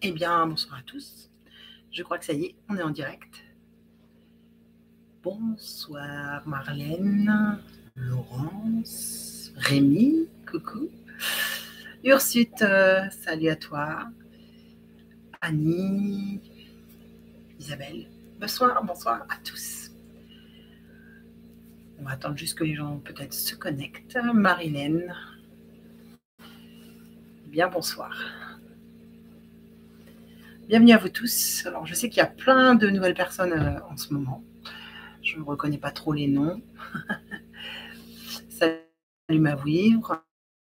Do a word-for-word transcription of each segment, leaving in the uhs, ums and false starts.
Eh bien, bonsoir à tous. Je crois que ça y est, on est en direct. Bonsoir Marlène, Laurence, Rémi, coucou. Ursute, euh, salut à toi. Annie, Isabelle, bonsoir, bonsoir à tous. On va attendre juste que les gens peut-être se connectent. Marilène, bien bonsoir. Bienvenue à vous tous. Alors, je sais qu'il y a plein de nouvelles personnes euh, en ce moment. Je ne reconnais pas trop les noms. Salut Mavouivre.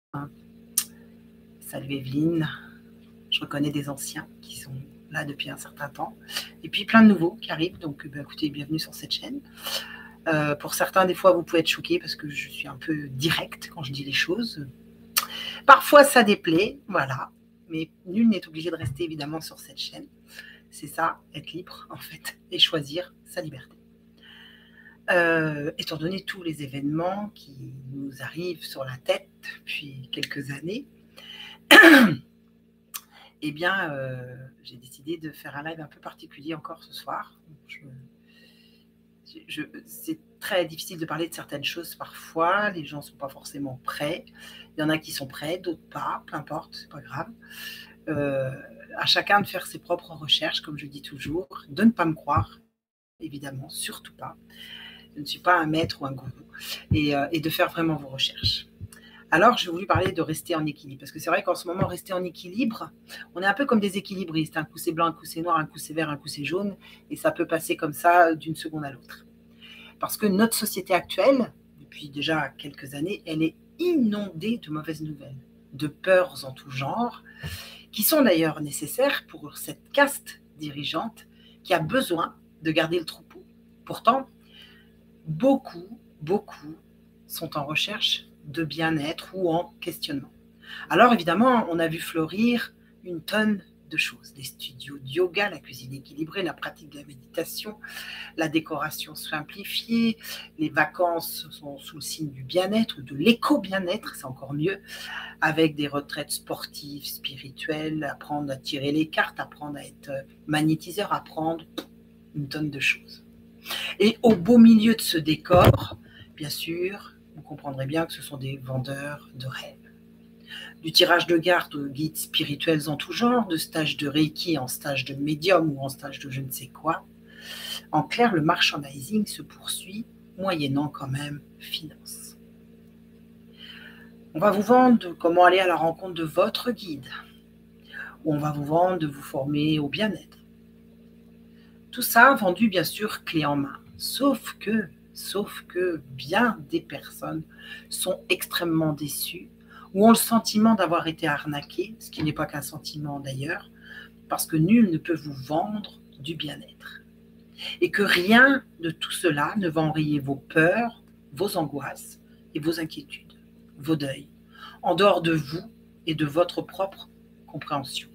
Salut Evelyne. Je reconnais des anciens qui sont là depuis un certain temps. Et puis plein de nouveaux qui arrivent. Donc, bah, écoutez, bienvenue sur cette chaîne. Euh, pour certains, des fois, vous pouvez être choqués parce que je suis un peu directe quand je dis les choses. Parfois, ça déplaît, voilà. Mais nul n'est obligé de rester évidemment sur cette chaîne. C'est ça, être libre, en fait, et choisir sa liberté. Euh, étant donné tous les événements qui nous arrivent sur la tête depuis quelques années, eh bien, euh, j'ai décidé de faire un live un peu particulier encore ce soir. Je, je, c'est très difficile de parler de certaines choses parfois. Les gens ne sont pas forcément prêts. Il y en a qui sont prêts, d'autres pas. Peu importe, c'est pas grave. Euh, à chacun de faire ses propres recherches, comme je dis toujours, de ne pas me croire, évidemment, surtout pas. Je ne suis pas un maître ou un gourou, et, euh, et de faire vraiment vos recherches. Alors, j'ai voulu parler de rester en équilibre, parce que c'est vrai qu'en ce moment, rester en équilibre, on est un peu comme des équilibristes. Un coup c'est blanc, un coup c'est noir, un coup c'est vert, un coup c'est jaune, et ça peut passer comme ça d'une seconde à l'autre. Parce que notre société actuelle, depuis déjà quelques années, elle est inondée de mauvaises nouvelles, de peurs en tout genre, qui sont d'ailleurs nécessaires pour cette caste dirigeante qui a besoin de garder le troupeau. Pourtant, beaucoup, beaucoup sont en recherche de bien-être ou en questionnement. Alors évidemment, on a vu fleurir une tonne de choses. Les studios de yoga, la cuisine équilibrée, la pratique de la méditation, la décoration simplifiée, les vacances sont sous le signe du bien-être ou de l'éco-bien-être, c'est encore mieux, avec des retraites sportives, spirituelles, apprendre à tirer les cartes, apprendre à être magnétiseur, apprendre une tonne de choses. Et au beau milieu de ce décor, bien sûr, vous comprendrez bien que ce sont des vendeurs de rêves. Du tirage de cartes aux guides spirituels en tout genre, de stages de Reiki en stage de médium ou en stage de je ne sais quoi. En clair, le merchandising se poursuit, moyennant quand même finance. On va vous vendre comment aller à la rencontre de votre guide, ou on va vous vendre de vous former au bien-être. Tout ça vendu bien sûr clé en main, sauf que, sauf que bien des personnes sont extrêmement déçues ou ont le sentiment d'avoir été arnaquées, ce qui n'est pas qu'un sentiment d'ailleurs, parce que nul ne peut vous vendre du bien-être. Et que rien de tout cela ne va enrayer vos peurs, vos angoisses et vos inquiétudes, vos deuils, en dehors de vous et de votre propre compréhension.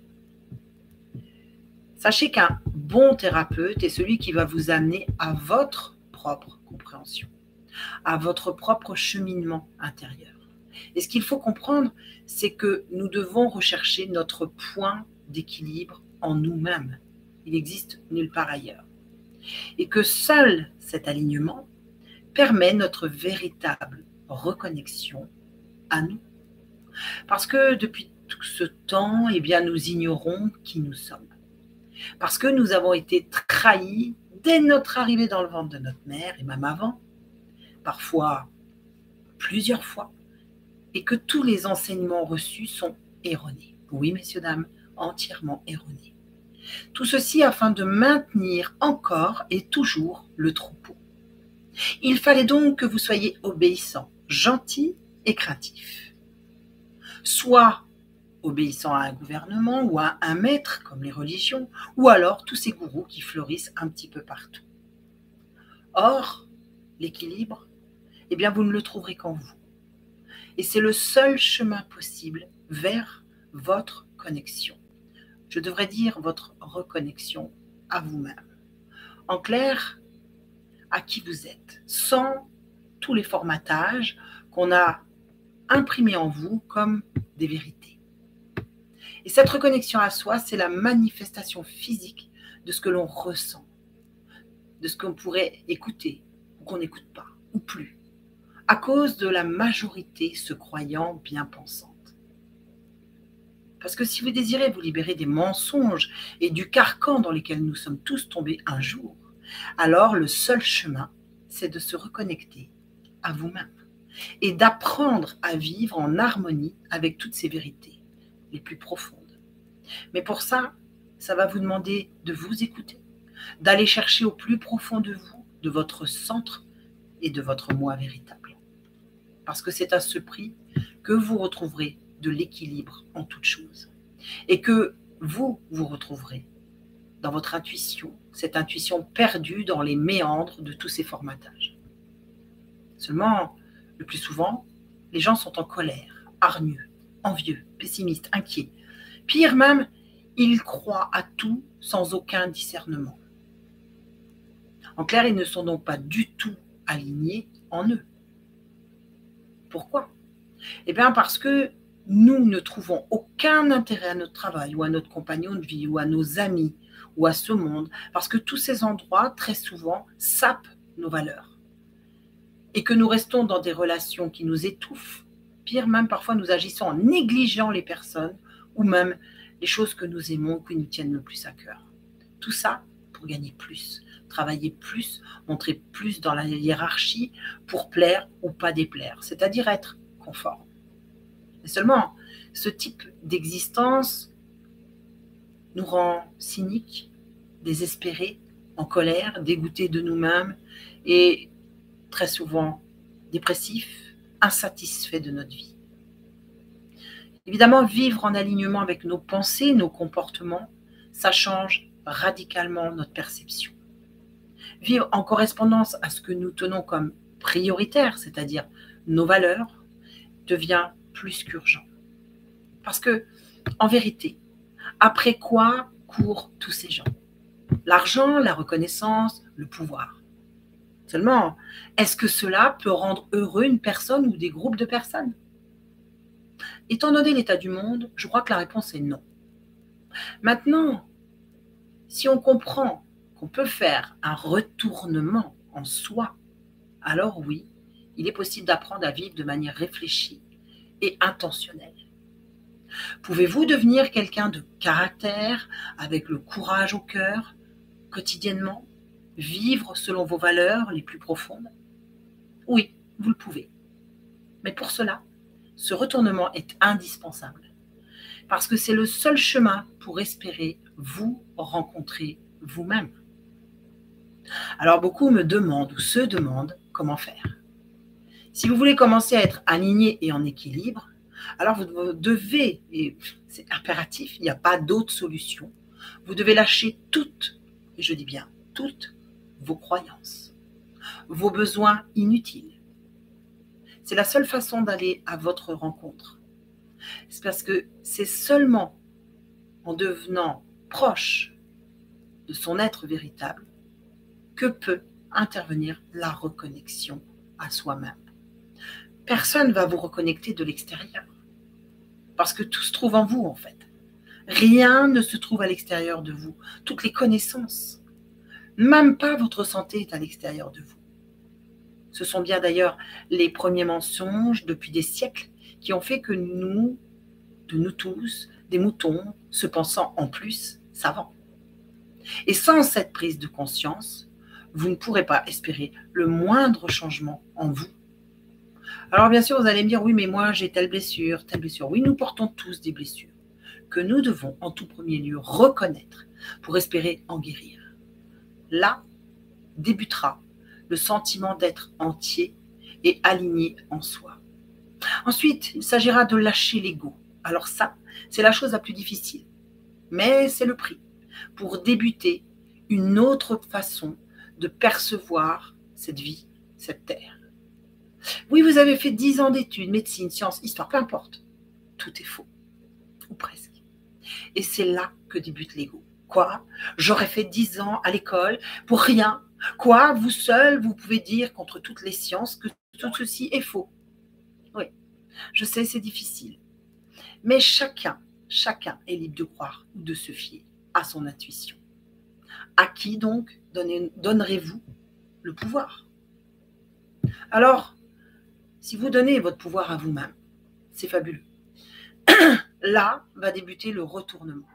Sachez qu'un bon thérapeute est celui qui va vous amener à votre propre compréhension, à votre propre cheminement intérieur. Et ce qu'il faut comprendre, c'est que nous devons rechercher notre point d'équilibre en nous-mêmes. Il n'existe nulle part ailleurs. Et que seul cet alignement permet notre véritable reconnexion à nous. Parce que depuis tout ce temps, eh bien, nous ignorons qui nous sommes. Parce que nous avons été trahis dès notre arrivée dans le ventre de notre mère, et même avant, parfois plusieurs fois, et que tous les enseignements reçus sont erronés. Oui, messieurs, dames, entièrement erronés. Tout ceci afin de maintenir encore et toujours le troupeau. Il fallait donc que vous soyez obéissants, gentils et craintifs. Soit obéissant à un gouvernement ou à un maître, comme les religions, ou alors tous ces gourous qui fleurissent un petit peu partout. Or, l'équilibre, eh bien, vous ne le trouverez qu'en vous. Et c'est le seul chemin possible vers votre connexion. Je devrais dire votre reconnexion à vous-même. En clair, à qui vous êtes, sans tous les formatages qu'on a imprimés en vous comme des vérités. Et cette reconnexion à soi, c'est la manifestation physique de ce que l'on ressent, de ce qu'on pourrait écouter ou qu'on n'écoute pas, ou plus, à cause de la majorité se croyant bien pensante. Parce que si vous désirez vous libérer des mensonges et du carcan dans lesquels nous sommes tous tombés un jour, alors le seul chemin, c'est de se reconnecter à vous-même et d'apprendre à vivre en harmonie avec toutes ces vérités les plus profondes. Mais pour ça, ça va vous demander de vous écouter, d'aller chercher au plus profond de vous, de votre centre et de votre moi véritable. Parce que c'est à ce prix que vous retrouverez de l'équilibre en toutes choses. Et que vous, vous retrouverez dans votre intuition, cette intuition perdue dans les méandres de tous ces formatages. Seulement, le plus souvent, les gens sont en colère, hargneux, envieux, pessimistes, inquiets. Pire même, ils croient à tout sans aucun discernement. En clair, ils ne sont donc pas du tout alignés en eux. Pourquoi? Eh bien parce que nous ne trouvons aucun intérêt à notre travail ou à notre compagnon de vie ou à nos amis ou à ce monde, parce que tous ces endroits, très souvent, sapent nos valeurs. Et que nous restons dans des relations qui nous étouffent. Pire même, parfois nous agissons en négligeant les personnes ou même les choses que nous aimons, qui nous tiennent le plus à cœur. Tout ça pour gagner plus, travailler plus, montrer plus dans la hiérarchie pour plaire ou pas déplaire, c'est-à-dire être conforme. Mais seulement, ce type d'existence nous rend cyniques, désespérés, en colère, dégoûtés de nous-mêmes et très souvent dépressifs, insatisfaits de notre vie. Évidemment, vivre en alignement avec nos pensées, nos comportements, ça change radicalement notre perception. Vivre en correspondance à ce que nous tenons comme prioritaire, c'est-à-dire nos valeurs, devient plus qu'urgent. Parce que, en vérité, après quoi courent tous ces gens? L'argent, la reconnaissance, le pouvoir. Seulement, est-ce que cela peut rendre heureux une personne ou des groupes de personnes? Étant donné l'état du monde, je crois que la réponse est non. Maintenant, si on comprend qu'on peut faire un retournement en soi, alors oui, il est possible d'apprendre à vivre de manière réfléchie et intentionnelle. Pouvez-vous devenir quelqu'un de caractère, avec le courage au cœur, quotidiennement, vivre selon vos valeurs les plus profondes? Oui, vous le pouvez. Mais pour cela, ce retournement est indispensable, parce que c'est le seul chemin pour espérer vous rencontrer vous-même. Alors beaucoup me demandent ou se demandent comment faire. Si vous voulez commencer à être aligné et en équilibre, alors vous devez, et c'est impératif, il n'y a pas d'autre solution, vous devez lâcher toutes, et je dis bien toutes, vos croyances, vos besoins inutiles. C'est la seule façon d'aller à votre rencontre. C'est parce que c'est seulement en devenant proche de son être véritable que peut intervenir la reconnexion à soi-même. Personne ne va vous reconnecter de l'extérieur, parce que tout se trouve en vous en fait. Rien ne se trouve à l'extérieur de vous. Toutes les connaissances, même pas votre santé est à l'extérieur de vous. Ce sont bien d'ailleurs les premiers mensonges depuis des siècles qui ont fait que nous, de nous tous, des moutons, se pensant en plus savants. Et sans cette prise de conscience, vous ne pourrez pas espérer le moindre changement en vous. Alors bien sûr, vous allez me dire, oui, mais moi j'ai telle blessure, telle blessure. Oui, nous portons tous des blessures que nous devons en tout premier lieu reconnaître pour espérer en guérir. Là débutera le sentiment d'être entier et aligné en soi. Ensuite, il s'agira de lâcher l'ego. Alors ça, c'est la chose la plus difficile, mais c'est le prix pour débuter une autre façon de percevoir cette vie, cette terre. Oui, vous avez fait dix ans d'études, médecine, sciences, histoire, peu importe. Tout est faux, ou presque. Et c'est là que débute l'ego. Quoi? J'aurais fait dix ans à l'école pour rien. Quoi? Vous seul, vous pouvez dire contre toutes les sciences que tout ceci est faux. Oui, je sais, c'est difficile. Mais chacun, chacun est libre de croire ou de se fier à son intuition. À qui donc donnerez-vous le pouvoir? Alors, si vous donnez votre pouvoir à vous-même, c'est fabuleux. Là va débuter le retournement.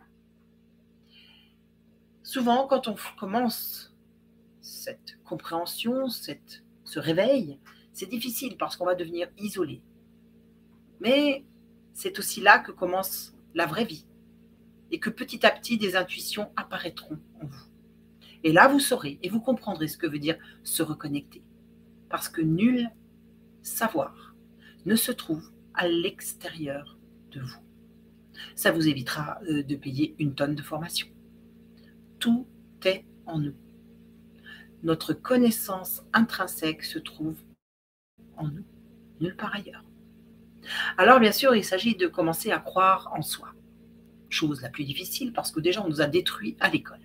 Souvent, quand on commence cette compréhension, cette, ce réveil, c'est difficile parce qu'on va devenir isolé. Mais c'est aussi là que commence la vraie vie et que petit à petit, des intuitions apparaîtront en vous. Et là, vous saurez et vous comprendrez ce que veut dire se reconnecter. Parce que nul savoir ne se trouve à l'extérieur de vous. Ça vous évitera de payer une tonne de formation. Tout est en nous. Notre connaissance intrinsèque se trouve en nous, nulle part ailleurs. Alors bien sûr, il s'agit de commencer à croire en soi. Chose la plus difficile parce que déjà on nous a détruits à l'école.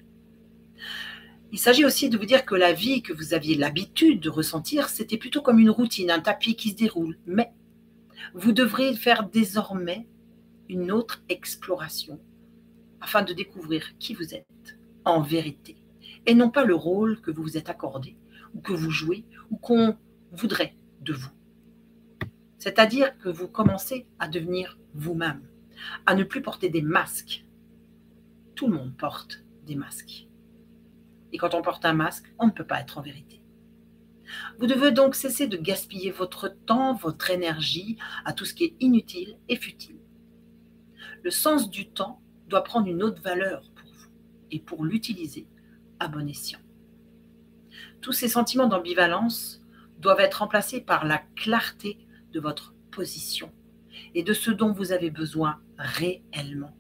Il s'agit aussi de vous dire que la vie que vous aviez l'habitude de ressentir, c'était plutôt comme une routine, un tapis qui se déroule. Mais vous devrez faire désormais une autre exploration afin de découvrir qui vous êtes en vérité et non pas le rôle que vous vous êtes accordé ou que vous jouez ou qu'on voudrait de vous. C'est-à-dire que vous commencez à devenir vous-même, à ne plus porter des masques. Tout le monde porte des masques. Et quand on porte un masque, on ne peut pas être en vérité. Vous devez donc cesser de gaspiller votre temps, votre énergie à tout ce qui est inutile et futile. Le sens du temps doit prendre une autre valeur pour vous et pour l'utiliser à bon escient. Tous ces sentiments d'ambivalence doivent être remplacés par la clarté de votre position et de ce dont vous avez besoin réellement.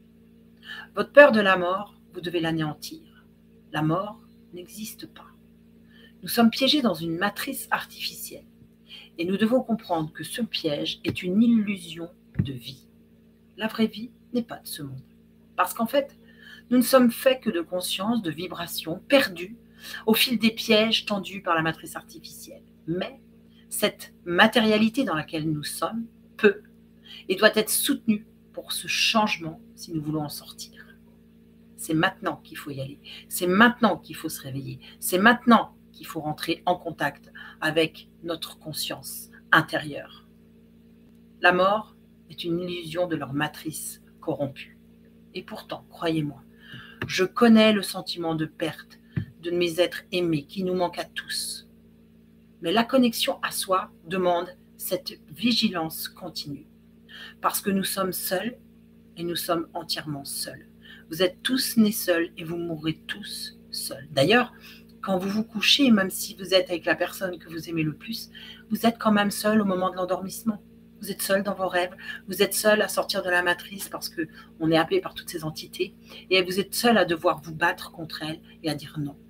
Votre peur de la mort, vous devez l'anéantir. La mort n'existe pas. Nous sommes piégés dans une matrice artificielle et nous devons comprendre que ce piège est une illusion de vie. La vraie vie n'est pas de ce monde. Parce qu'en fait, nous ne sommes faits que de conscience, de vibrations perdues au fil des pièges tendus par la matrice artificielle. Mais cette matérialité dans laquelle nous sommes peut et doit être soutenue pour ce changement si nous voulons en sortir. C'est maintenant qu'il faut y aller. C'est maintenant qu'il faut se réveiller. C'est maintenant qu'il faut rentrer en contact avec notre conscience intérieure. La mort est une illusion de leur matrice corrompue. Et pourtant, croyez-moi, je connais le sentiment de perte de mes êtres aimés qui nous manque à tous. Mais la connexion à soi demande cette vigilance continue. Parce que nous sommes seuls et nous sommes entièrement seuls. Vous êtes tous nés seuls et vous mourrez tous seuls. D'ailleurs, quand vous vous couchez, même si vous êtes avec la personne que vous aimez le plus, vous êtes quand même seul au moment de l'endormissement. Vous êtes seul dans vos rêves, vous êtes seul à sortir de la matrice parce qu'on est appelé par toutes ces entités et vous êtes seul à devoir vous battre contre elles et à dire non.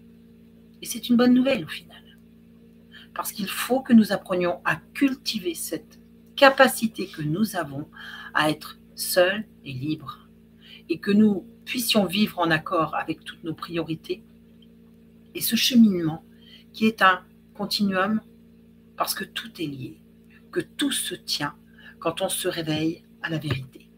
Et c'est une bonne nouvelle au final. Parce qu'il faut que nous apprenions à cultiver cette capacité que nous avons à être seuls et libres. Et que nous puissions vivre en accord avec toutes nos priorités et ce cheminement qui est un continuum parce que tout est lié, que tout se tient quand on se réveille à la vérité.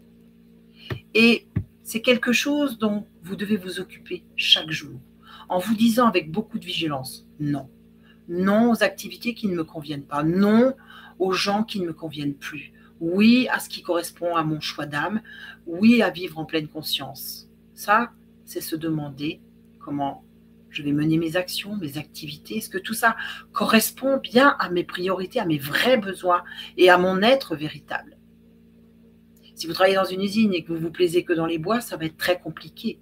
Et c'est quelque chose dont vous devez vous occuper chaque jour en vous disant avec beaucoup de vigilance non. Non aux activités qui ne me conviennent pas, non aux gens qui ne me conviennent plus. Oui à ce qui correspond à mon choix d'âme, oui à vivre en pleine conscience. Ça, c'est se demander comment je vais mener mes actions, mes activités. Est-ce que tout ça correspond bien à mes priorités, à mes vrais besoins et à mon être véritable? Si vous travaillez dans une usine et que vous vous plaisez que dans les bois, ça va être très compliqué.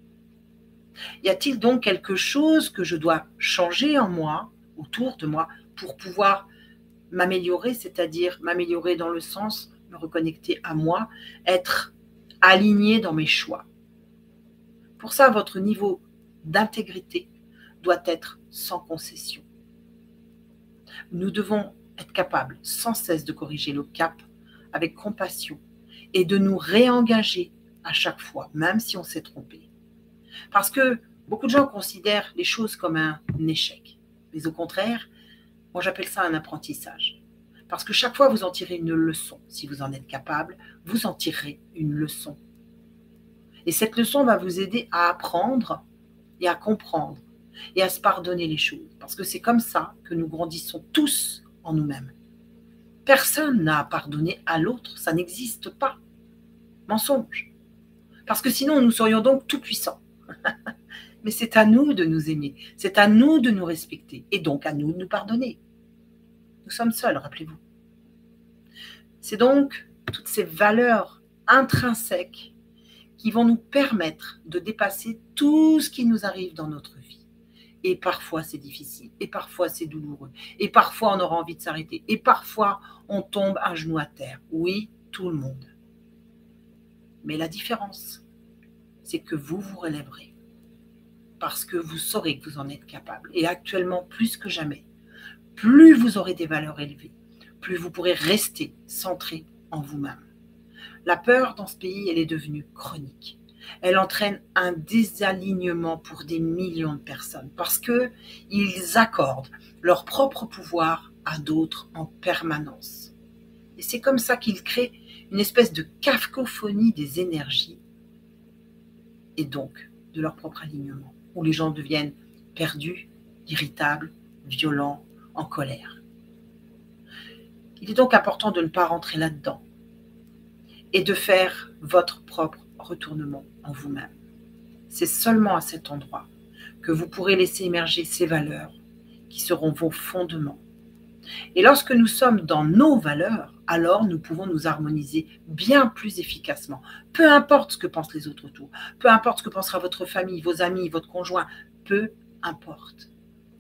Y a-t-il donc quelque chose que je dois changer en moi, autour de moi, pour pouvoir m'améliorer, c'est-à-dire m'améliorer dans le sens, me reconnecter à moi, être aligné dans mes choix. Pour ça, votre niveau d'intégrité doit être sans concession. Nous devons être capables sans cesse de corriger le cap avec compassion et de nous réengager à chaque fois, même si on s'est trompé. Parce que beaucoup de gens considèrent les choses comme un échec. Mais au contraire, moi j'appelle ça un apprentissage. Parce que chaque fois, vous en tirez une leçon. Si vous en êtes capable, vous en tirerez une leçon. Et cette leçon va vous aider à apprendre et à comprendre et à se pardonner les choses. Parce que c'est comme ça que nous grandissons tous en nous-mêmes. Personne n'a à pardonner à l'autre, ça n'existe pas. Mensonge. Parce que sinon, nous serions donc tout puissants. Mais c'est à nous de nous aimer, c'est à nous de nous respecter, et donc à nous de nous pardonner. Nous sommes seuls, rappelez-vous. C'est donc toutes ces valeurs intrinsèques qui vont nous permettre de dépasser tout ce qui nous arrive dans notre vie. Et parfois c'est difficile, et parfois c'est douloureux, et parfois on aura envie de s'arrêter, et parfois on tombe un genou à terre. Oui, tout le monde. Mais la différence, c'est que vous vous relèverez. Parce que vous saurez que vous en êtes capable. Et actuellement, plus que jamais, plus vous aurez des valeurs élevées, plus vous pourrez rester centré en vous-même. La peur dans ce pays, elle est devenue chronique. Elle entraîne un désalignement pour des millions de personnes parce qu'ils accordent leur propre pouvoir à d'autres en permanence. Et c'est comme ça qu'ils créent une espèce de cacophonie des énergies et donc de leur propre alignement, où les gens deviennent perdus, irritables, violents, en colère. Il est donc important de ne pas rentrer là-dedans et de faire votre propre retournement en vous-même. C'est seulement à cet endroit que vous pourrez laisser émerger ces valeurs qui seront vos fondements. Et lorsque nous sommes dans nos valeurs, alors nous pouvons nous harmoniser bien plus efficacement. Peu importe ce que pensent les autres autour, peu importe ce que pensera votre famille, vos amis, votre conjoint, peu importe.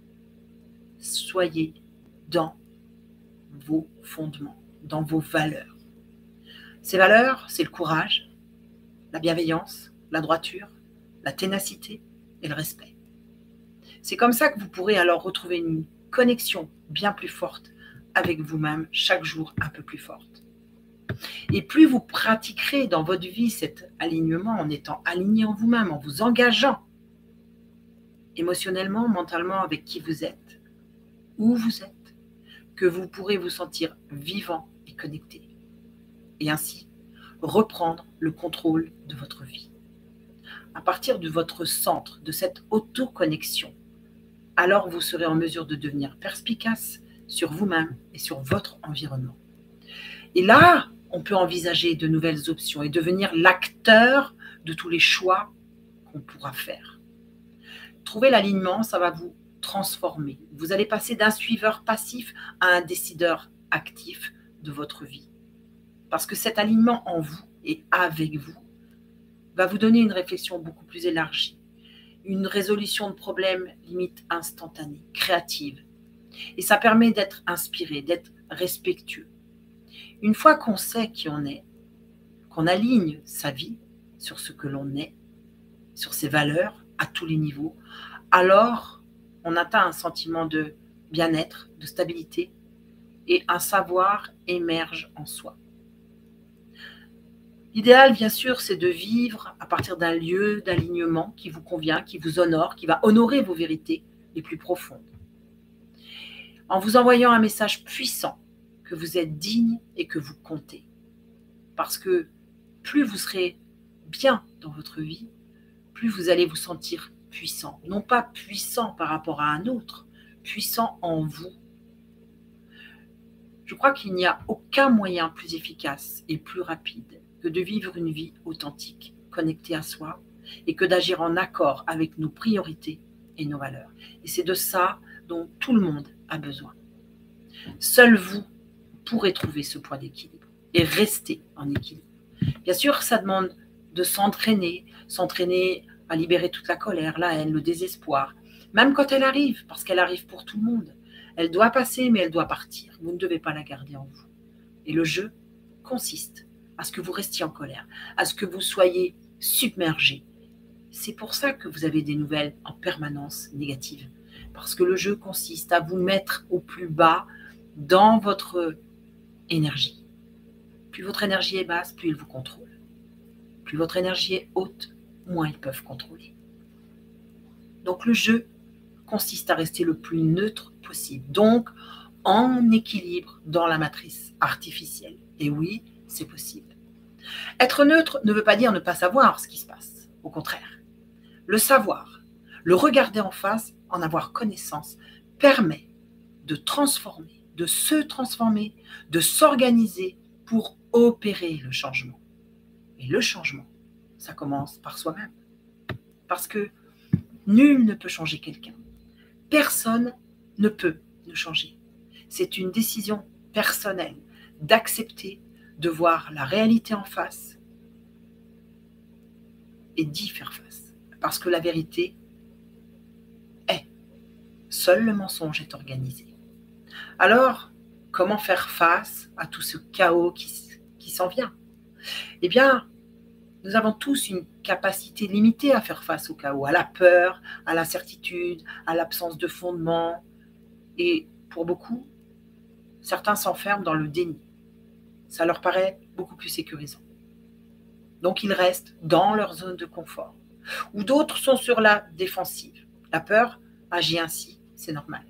Soyez dans vos fondements, dans vos valeurs. Ces valeurs, c'est le courage, la bienveillance, la droiture, la ténacité et le respect. C'est comme ça que vous pourrez alors retrouver une connexion bien plus forte avec vous-même, chaque jour un peu plus forte. Et plus vous pratiquerez dans votre vie cet alignement en étant aligné en vous-même, en vous engageant émotionnellement, mentalement avec qui vous êtes, où vous êtes, que vous pourrez vous sentir vivant et connecté. Et ainsi, reprendre le contrôle de votre vie. À partir de votre centre, de cette auto-connexion, alors vous serez en mesure de devenir perspicace sur vous-même et sur votre environnement. Et là, on peut envisager de nouvelles options et devenir l'acteur de tous les choix qu'on pourra faire. Trouver l'alignement, ça va vous transformer. Vous allez passer d'un suiveur passif à un décideur actif de votre vie. Parce que cet alignement en vous et avec vous va vous donner une réflexion beaucoup plus élargie, une résolution de problèmes limite instantanée, créative. Et ça permet d'être inspiré, d'être respectueux. Une fois qu'on sait qui on est, qu'on aligne sa vie sur ce que l'on est, sur ses valeurs à tous les niveaux, alors on atteint un sentiment de bien-être, de stabilité et un savoir émerge en soi. L'idéal, bien sûr, c'est de vivre à partir d'un lieu d'alignement qui vous convient, qui vous honore, qui va honorer vos vérités les plus profondes. En vous envoyant un message puissant que vous êtes digne et que vous comptez. Parce que plus vous serez bien dans votre vie, plus vous allez vous sentir puissant. Non pas puissant par rapport à un autre, puissant en vous. Je crois qu'il n'y a aucun moyen plus efficace et plus rapide que de vivre une vie authentique, connectée à soi, et que d'agir en accord avec nos priorités et nos valeurs. Et c'est de ça dont tout le monde a besoin. Seul vous pourrez trouver ce point d'équilibre et rester en équilibre. Bien sûr, ça demande de s'entraîner, s'entraîner à libérer toute la colère, la haine, le désespoir, même quand elle arrive, parce qu'elle arrive pour tout le monde. Elle doit passer, mais elle doit partir. Vous ne devez pas la garder en vous. Et le jeu consiste à ce que vous restiez en colère, à ce que vous soyez submergé. C'est pour ça que vous avez des nouvelles en permanence négatives. Parce que le jeu consiste à vous mettre au plus bas dans votre énergie. Plus votre énergie est basse, plus il vous contrôle. Plus votre énergie est haute, moins ils peuvent contrôler. Donc le jeu consiste à rester le plus neutre possible. Donc, en équilibre dans la matrice artificielle. Et oui, c'est possible. Être neutre ne veut pas dire ne pas savoir ce qui se passe. Au contraire, le savoir, le regarder en face, en avoir connaissance, permet de transformer, de se transformer, de s'organiser pour opérer le changement. Et le changement, ça commence par soi-même. Parce que nul ne peut changer quelqu'un. Personne ne peut nous changer. C'est une décision personnelle d'accepter de voir la réalité en face et d'y faire face. Parce que la vérité est, seul le mensonge est organisé. Alors, comment faire face à tout ce chaos qui, qui s'en vient? Eh bien, nous avons tous une capacité limitée à faire face au chaos, à la peur, à l'incertitude, à l'absence de fondement. Et pour beaucoup, certains s'enferment dans le déni. Ça leur paraît beaucoup plus sécurisant. Donc, ils restent dans leur zone de confort. Ou d'autres sont sur la défensive. La peur agit ainsi, c'est normal.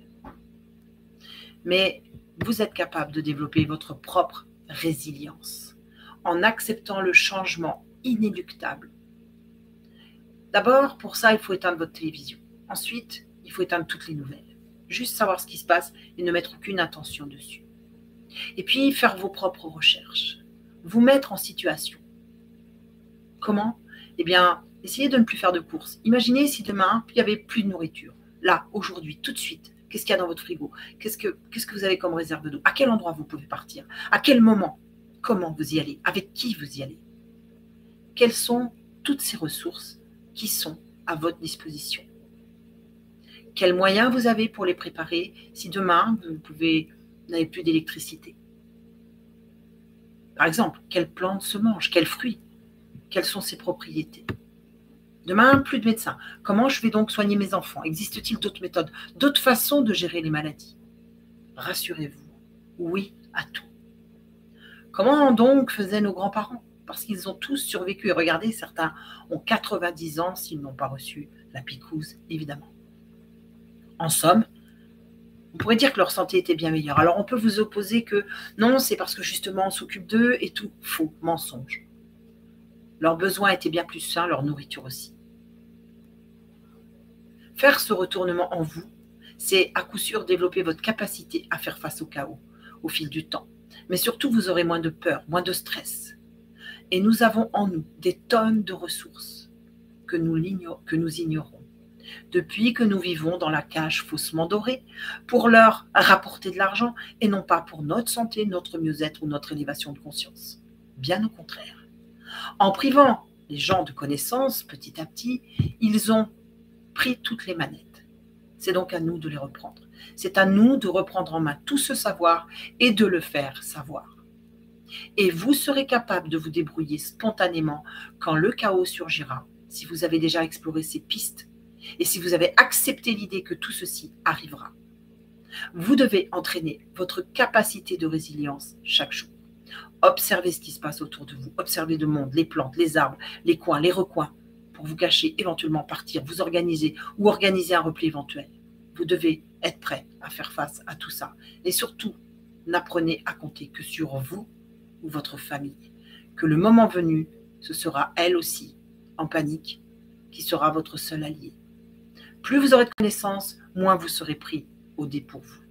Mais vous êtes capable de développer votre propre résilience en acceptant le changement inéluctable. D'abord, pour ça, il faut éteindre votre télévision. Ensuite, il faut éteindre toutes les nouvelles. Juste savoir ce qui se passe et ne mettre aucune attention dessus. Et puis, faire vos propres recherches. Vous mettre en situation. Comment? Eh bien, essayez de ne plus faire de courses. Imaginez si demain, il n'y avait plus de nourriture. Là, aujourd'hui, tout de suite, qu'est-ce qu'il y a dans votre frigo? Qu'est-ce que, qu'est-ce que vous avez comme réserve d'eau? À quel endroit vous pouvez partir? À quel moment? Comment vous y allez? Avec qui vous y allez? Quelles sont toutes ces ressources qui sont à votre disposition? Quels moyens vous avez pour les préparer si demain, vous pouvez, vous n'avez plus d'électricité? Par exemple, quelle plante se mange? Quels fruits? Quelles sont ses propriétés? Demain, plus de médecins. Comment je vais donc soigner mes enfants? Existe-t-il d'autres méthodes, d'autres façons de gérer les maladies? Rassurez-vous, oui à tout. Comment donc faisaient nos grands-parents? Parce qu'ils ont tous survécu. Et regardez, certains ont quatre-vingt-dix ans s'ils n'ont pas reçu la picouse, évidemment. En somme, on pourrait dire que leur santé était bien meilleure. Alors on peut vous opposer que non, c'est parce que justement on s'occupe d'eux et tout. Faux, mensonge. Leurs besoins étaient bien plus sains, leur nourriture aussi. Faire ce retournement en vous, c'est à coup sûr développer votre capacité à faire face au chaos au fil du temps. Mais surtout, vous aurez moins de peur, moins de stress. Et nous avons en nous des tonnes de ressources que nous, que nous ignorons. Depuis que nous vivons dans la cage faussement dorée, pour leur rapporter de l'argent et non pas pour notre santé, notre mieux-être ou notre élévation de conscience. Bien au contraire. En privant les gens de connaissances, petit à petit, ils ont pris toutes les manettes. C'est donc à nous de les reprendre. C'est à nous de reprendre en main tout ce savoir et de le faire savoir. Et vous serez capable de vous débrouiller spontanément quand le chaos surgira, si vous avez déjà exploré ces pistes et si vous avez accepté l'idée que tout ceci arrivera. Vous devez entraîner votre capacité de résilience chaque jour. Observez ce qui se passe autour de vous. Observez le monde, les plantes, les arbres, les coins, les recoins, pour vous cacher, éventuellement partir, vous organiser ou organiser un repli éventuel. Vous devez être prêt à faire face à tout ça. Et surtout, n'apprenez à compter que sur vous ou votre famille. Que le moment venu, ce sera elle aussi, en panique, qui sera votre seul allié. Plus vous aurez de connaissances, moins vous serez pris au dépourvu.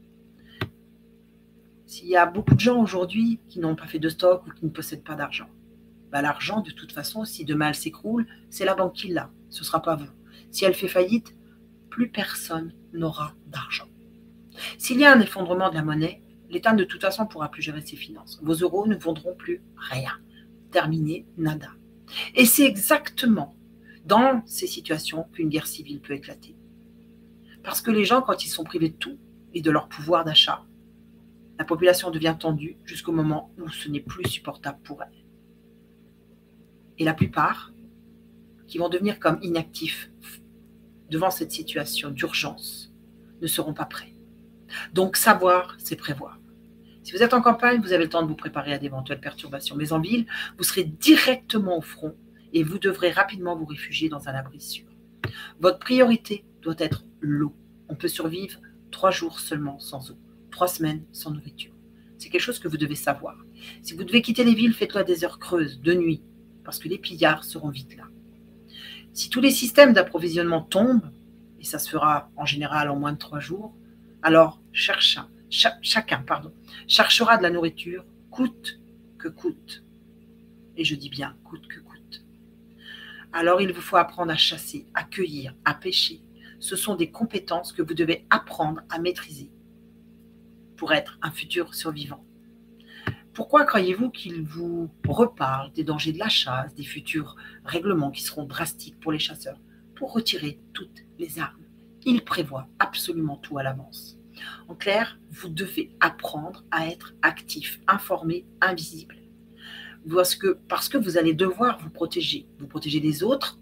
S'il y a beaucoup de gens aujourd'hui qui n'ont pas fait de stock ou qui ne possèdent pas d'argent, bah l'argent, de toute façon, si demain elle s'écroule, c'est la banque qui l'a, ce ne sera pas vous. Si elle fait faillite, plus personne n'aura d'argent. S'il y a un effondrement de la monnaie, l'État de toute façon ne pourra plus gérer ses finances. Vos euros ne vaudront plus rien. Terminé, nada. Et c'est exactement dans ces situations qu'une guerre civile peut éclater. Parce que les gens, quand ils sont privés de tout et de leur pouvoir d'achat, la population devient tendue jusqu'au moment où ce n'est plus supportable pour elle. Et la plupart, qui vont devenir comme inactifs devant cette situation d'urgence, ne seront pas prêts. Donc savoir, c'est prévoir. Si vous êtes en campagne, vous avez le temps de vous préparer à d'éventuelles perturbations. Mais en ville, vous serez directement au front et vous devrez rapidement vous réfugier dans un abri sûr. Votre priorité doit être l'eau. On peut survivre trois jours seulement sans eau. trois semaines sans nourriture. C'est quelque chose que vous devez savoir. Si vous devez quitter les villes, faites-le à des heures creuses, de nuit, parce que les pillards seront vite là. Si tous les systèmes d'approvisionnement tombent, et ça se fera en général en moins de trois jours, alors cherche, cha, chacun pardon, cherchera de la nourriture coûte que coûte. Et je dis bien coûte que coûte. Alors il vous faut apprendre à chasser, à cueillir, à pêcher. Ce sont des compétences que vous devez apprendre à maîtriser pour être un futur survivant. Pourquoi croyez-vous qu'il vous reparle des dangers de la chasse, des futurs règlements qui seront drastiques pour les chasseurs? Pour retirer toutes les armes. Il prévoit absolument tout à l'avance. En clair, vous devez apprendre à être actif, informé, invisible. Parce que, parce que vous allez devoir vous protéger. Vous protéger des autres,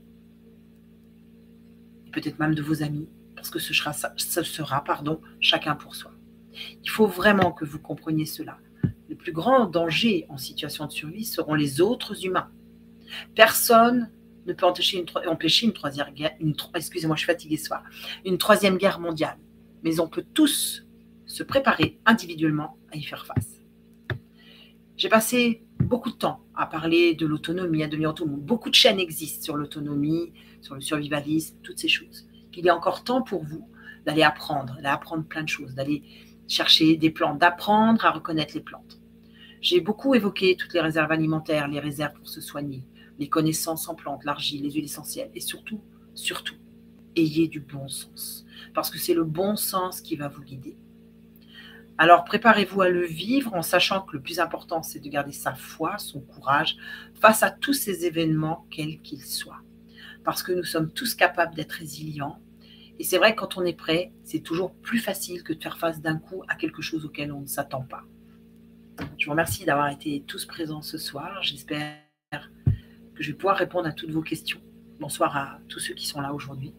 peut-être même de vos amis, parce que ce sera, ce sera pardon, chacun pour soi. Il faut vraiment que vous compreniez cela. Le plus grand danger en situation de survie seront les autres humains. Personne ne peut empêcher une, empêcher une troisième guerre, une, excusez-moi, je suis fatiguée ce soir, une troisième guerre mondiale. Mais on peut tous se préparer individuellement à y faire face. J'ai passé beaucoup de temps à parler de l'autonomie, à devenir autonome. Beaucoup de chaînes existent sur l'autonomie, sur le survivalisme, toutes ces choses. Il y a encore temps pour vous d'aller apprendre, d'aller apprendre plein de choses, d'aller chercher des plantes, d'apprendre à reconnaître les plantes. J'ai beaucoup évoqué toutes les réserves alimentaires, les réserves pour se soigner, les connaissances en plantes, l'argile, les huiles essentielles. Et surtout, surtout, ayez du bon sens. Parce que c'est le bon sens qui va vous guider. Alors, préparez-vous à le vivre en sachant que le plus important, c'est de garder sa foi, son courage face à tous ces événements, quels qu'ils soient. Parce que nous sommes tous capables d'être résilients. Et c'est vrai que quand on est prêt, c'est toujours plus facile que de faire face d'un coup à quelque chose auquel on ne s'attend pas. Je vous remercie d'avoir été tous présents ce soir. J'espère que je vais pouvoir répondre à toutes vos questions. Bonsoir à tous ceux qui sont là aujourd'hui.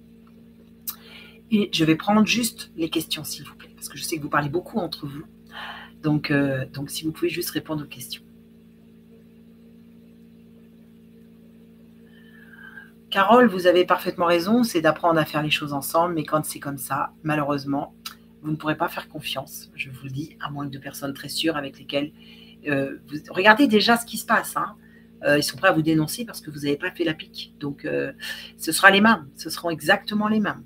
Et je vais prendre juste les questions, s'il vous plaît, parce que je sais que vous parlez beaucoup entre vous. Donc, euh, donc si vous pouvez juste répondre aux questions. Carole, vous avez parfaitement raison, c'est d'apprendre à faire les choses ensemble, mais quand c'est comme ça, malheureusement, vous ne pourrez pas faire confiance, je vous le dis, à moins que de personnes très sûres avec lesquelles... Euh, vous... Regardez déjà ce qui se passe, hein. Euh, ils sont prêts à vous dénoncer parce que vous n'avez pas fait la pique. Donc, euh, ce sera les mêmes, ce seront exactement les mêmes.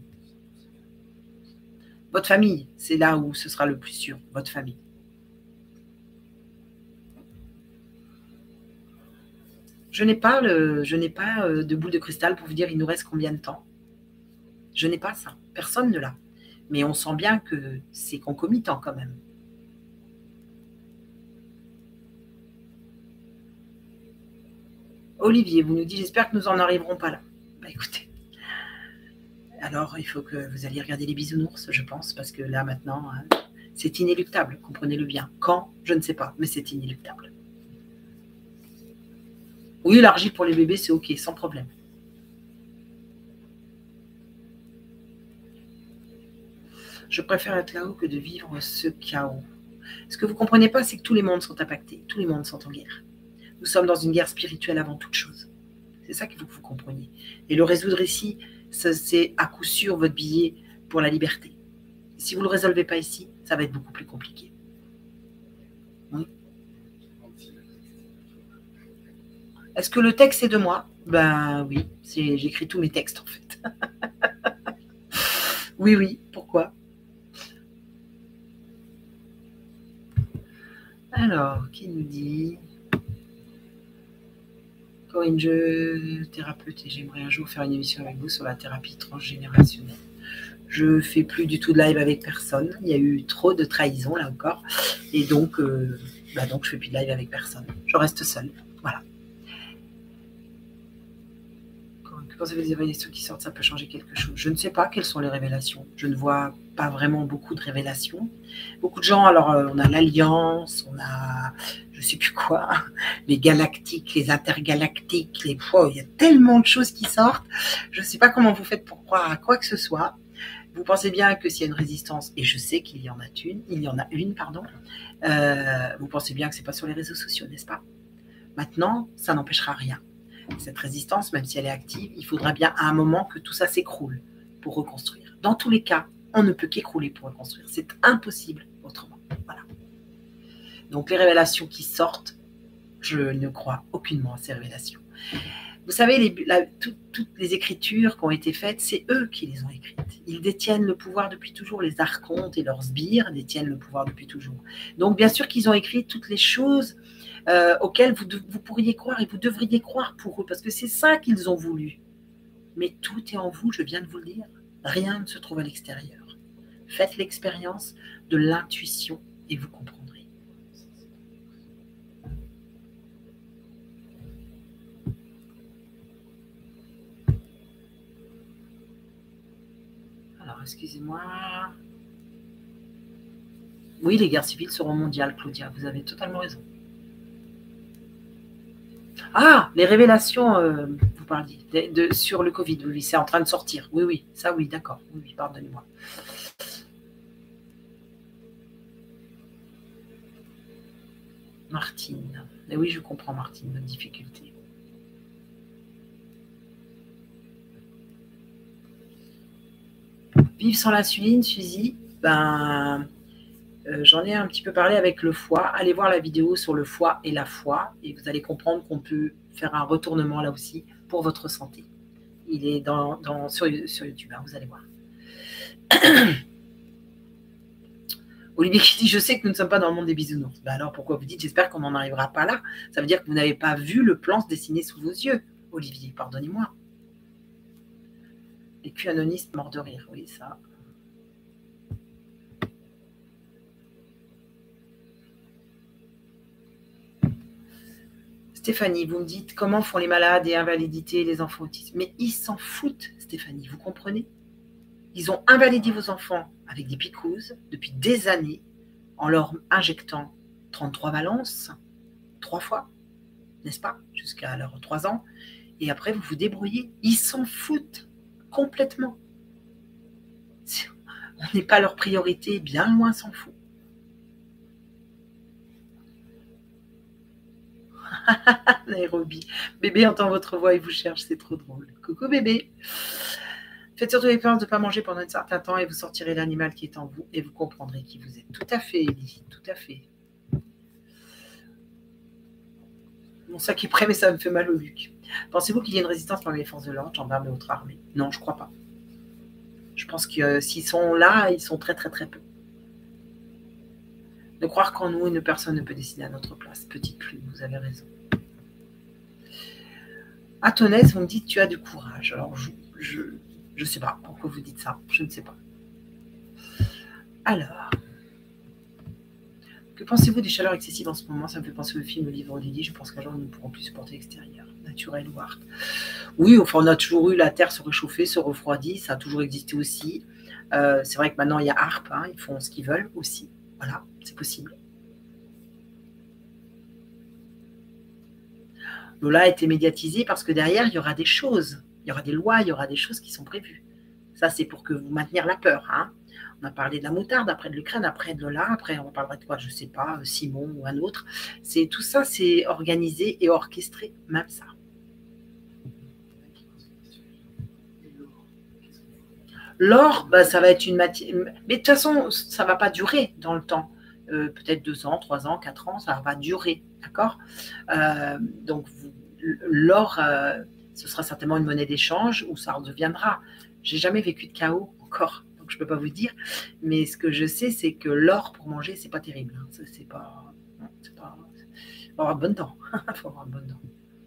Votre famille, c'est là où ce sera le plus sûr, votre famille. Je n'ai pas, le, je n'ai pas de boule de cristal pour vous dire il nous reste combien de temps. Je n'ai pas ça, personne ne l'a. Mais on sent bien que c'est concomitant quand même. Olivier, vous nous dites, j'espère que nous n'en arriverons pas là. Bah écoutez, alors il faut que vous alliez regarder les bisounours, je pense, parce que là maintenant, hein, c'est inéluctable, comprenez-le bien. Quand, je ne sais pas, mais c'est inéluctable. Oui, l'argile pour les bébés, c'est ok, sans problème. Je préfère être là-haut que de vivre ce chaos. Ce que vous ne comprenez pas, c'est que tous les mondes sont impactés, tous les mondes sont en guerre. Nous sommes dans une guerre spirituelle avant toute chose. C'est ça qu'il faut que vous compreniez. Et le résoudre ici, c'est à coup sûr votre billet pour la liberté. Si vous ne le résolvez pas ici, ça va être beaucoup plus compliqué. Oui. Est-ce que le texte est de moi? Ben oui, j'écris tous mes textes en fait. Oui, oui, pourquoi? Alors, qui nous dit? Corinne, je thérapeute et j'aimerais un jour faire une émission avec vous sur la thérapie transgénérationnelle. Je ne fais plus du tout de live avec personne. Il y a eu trop de trahison là encore. Et donc, euh, bah donc je ne fais plus de live avec personne. Je reste seule. Voilà. Quand vous avez des révélations qui sortent, ça peut changer quelque chose. Je ne sais pas quelles sont les révélations. Je ne vois pas vraiment beaucoup de révélations. Beaucoup de gens, alors euh, on a l'Alliance, on a je ne sais plus quoi, les galactiques, les intergalactiques, les oh, il y a tellement de choses qui sortent. Je ne sais pas comment vous faites pour croire à quoi que ce soit. Vous pensez bien que s'il y a une résistance, et je sais qu'il y en a une, il y en a une, pardon, euh, vous pensez bien que ce n'est pas sur les réseaux sociaux, n'est-ce pas? Maintenant, ça n'empêchera rien. Cette résistance, même si elle est active, il faudra bien à un moment que tout ça s'écroule pour reconstruire. Dans tous les cas, on ne peut qu'écrouler pour reconstruire. C'est impossible autrement. Donc les révélations qui sortent, je ne crois aucunement à ces révélations. Vous savez, les, la, tout, toutes les écritures qui ont été faites, c'est eux qui les ont écrites. Ils détiennent le pouvoir depuis toujours. Les archontes et leurs sbires détiennent le pouvoir depuis toujours. Donc, bien sûr qu'ils ont écrit toutes les choses euh, auxquelles vous, vous pourriez croire et vous devriez croire pour eux, parce que c'est ça qu'ils ont voulu. Mais tout est en vous, je viens de vous le dire. Rien ne se trouve à l'extérieur. Faites l'expérience de l'intuition et vous comprendrez. Alors, excusez-moi. Oui, les guerres civiles seront mondiales, Claudia. Vous avez totalement raison. Ah, les révélations, euh, vous parliez, de, de, sur le Covid. Oui, c'est en train de sortir. Oui, oui, ça, oui, d'accord. Oui, oui, pardonnez-moi. Martine. Mais oui, je comprends, Martine, votre difficulté. Vivre sans l'insuline, Suzy, ben, euh, j'en ai un petit peu parlé avec le foie. Allez voir la vidéo sur le foie et la foi et vous allez comprendre qu'on peut faire un retournement là aussi pour votre santé. Il est dans, dans, sur, sur YouTube, hein, vous allez voir. Olivier qui dit, je sais que nous ne sommes pas dans le monde des bisounours. Ben alors pourquoi vous dites, j'espère qu'on n'en arrivera pas là? Ça veut dire que vous n'avez pas vu le plan se dessiner sous vos yeux. Olivier, pardonnez-moi. Les QAnonistes morts de rire, oui, ça. Stéphanie, vous me dites, comment font les malades et invalidités les enfants autistes? Mais ils s'en foutent, Stéphanie, vous comprenez? Ils ont invalidé vos enfants avec des picouzes depuis des années en leur injectant trente-trois valences, trois fois, n'est-ce pas? Jusqu'à leurs trois ans. Et après, vous vous débrouillez. Ils s'en foutent complètement. On n'est pas leur priorité, bien loin s'en fout. Nairobi. Bébé entend votre voix et vous cherche, c'est trop drôle. Coucou bébé. Faites surtout l'expérience de ne pas manger pendant un certain temps et vous sortirez l'animal qui est en vous et vous comprendrez qui vous êtes. Tout à fait, Elie, tout à fait. Mon sac est prêt, mais ça me fait mal au Luc. Pensez-vous qu'il y ait une résistance parmi les forces de l'ordre, gendarmes et autres armées? Non, je ne crois pas. Je pense que euh, s'ils sont là, ils sont très très très peu. De croire qu'en nous, une personne ne peut décider à notre place. Petite plume, vous avez raison. Atonès, vous me dites tu as du courage. Alors, je... je Je ne sais pas pourquoi vous dites ça, je ne sais pas. Alors, que pensez-vous des chaleurs excessives en ce moment? Ça me fait penser au film, au livre Lily. Je pense qu'un jour, nous ne pourrons plus supporter l'extérieur, naturel ou art. Oui, enfin, on a toujours eu la Terre se réchauffer, se refroidir, ça a toujours existé aussi. Euh, c'est vrai que maintenant, il y a Harp, hein, ils font ce qu'ils veulent aussi. Voilà, c'est possible. Lola a été médiatisée parce que derrière, il y aura des choses. Il y aura des lois, il y aura des choses qui sont prévues. Ça, c'est pour que vous maintenir la peur. Hein. On a parlé de la moutarde, après de l'Ukraine, après de Lola, après on parlera de quoi, je ne sais pas, Simon ou un autre. C'est tout ça, c'est organisé et orchestré, même ça. L'or, bah, ça va être une matière... Mais de toute façon, ça ne va pas durer dans le temps. Euh, peut-être deux ans, trois ans, quatre ans, ça va durer, d'accord euh, Donc, l'or... Euh, ce sera certainement une monnaie d'échange ou ça redeviendra. J'ai jamais vécu de chaos encore, donc je peux pas vous dire. Mais ce que je sais, c'est que l'or pour manger, c'est pas terrible. Hein. C'est pas, c'est pas. Il faut avoir de bonnes dents. Il faut avoir de bonnes dents.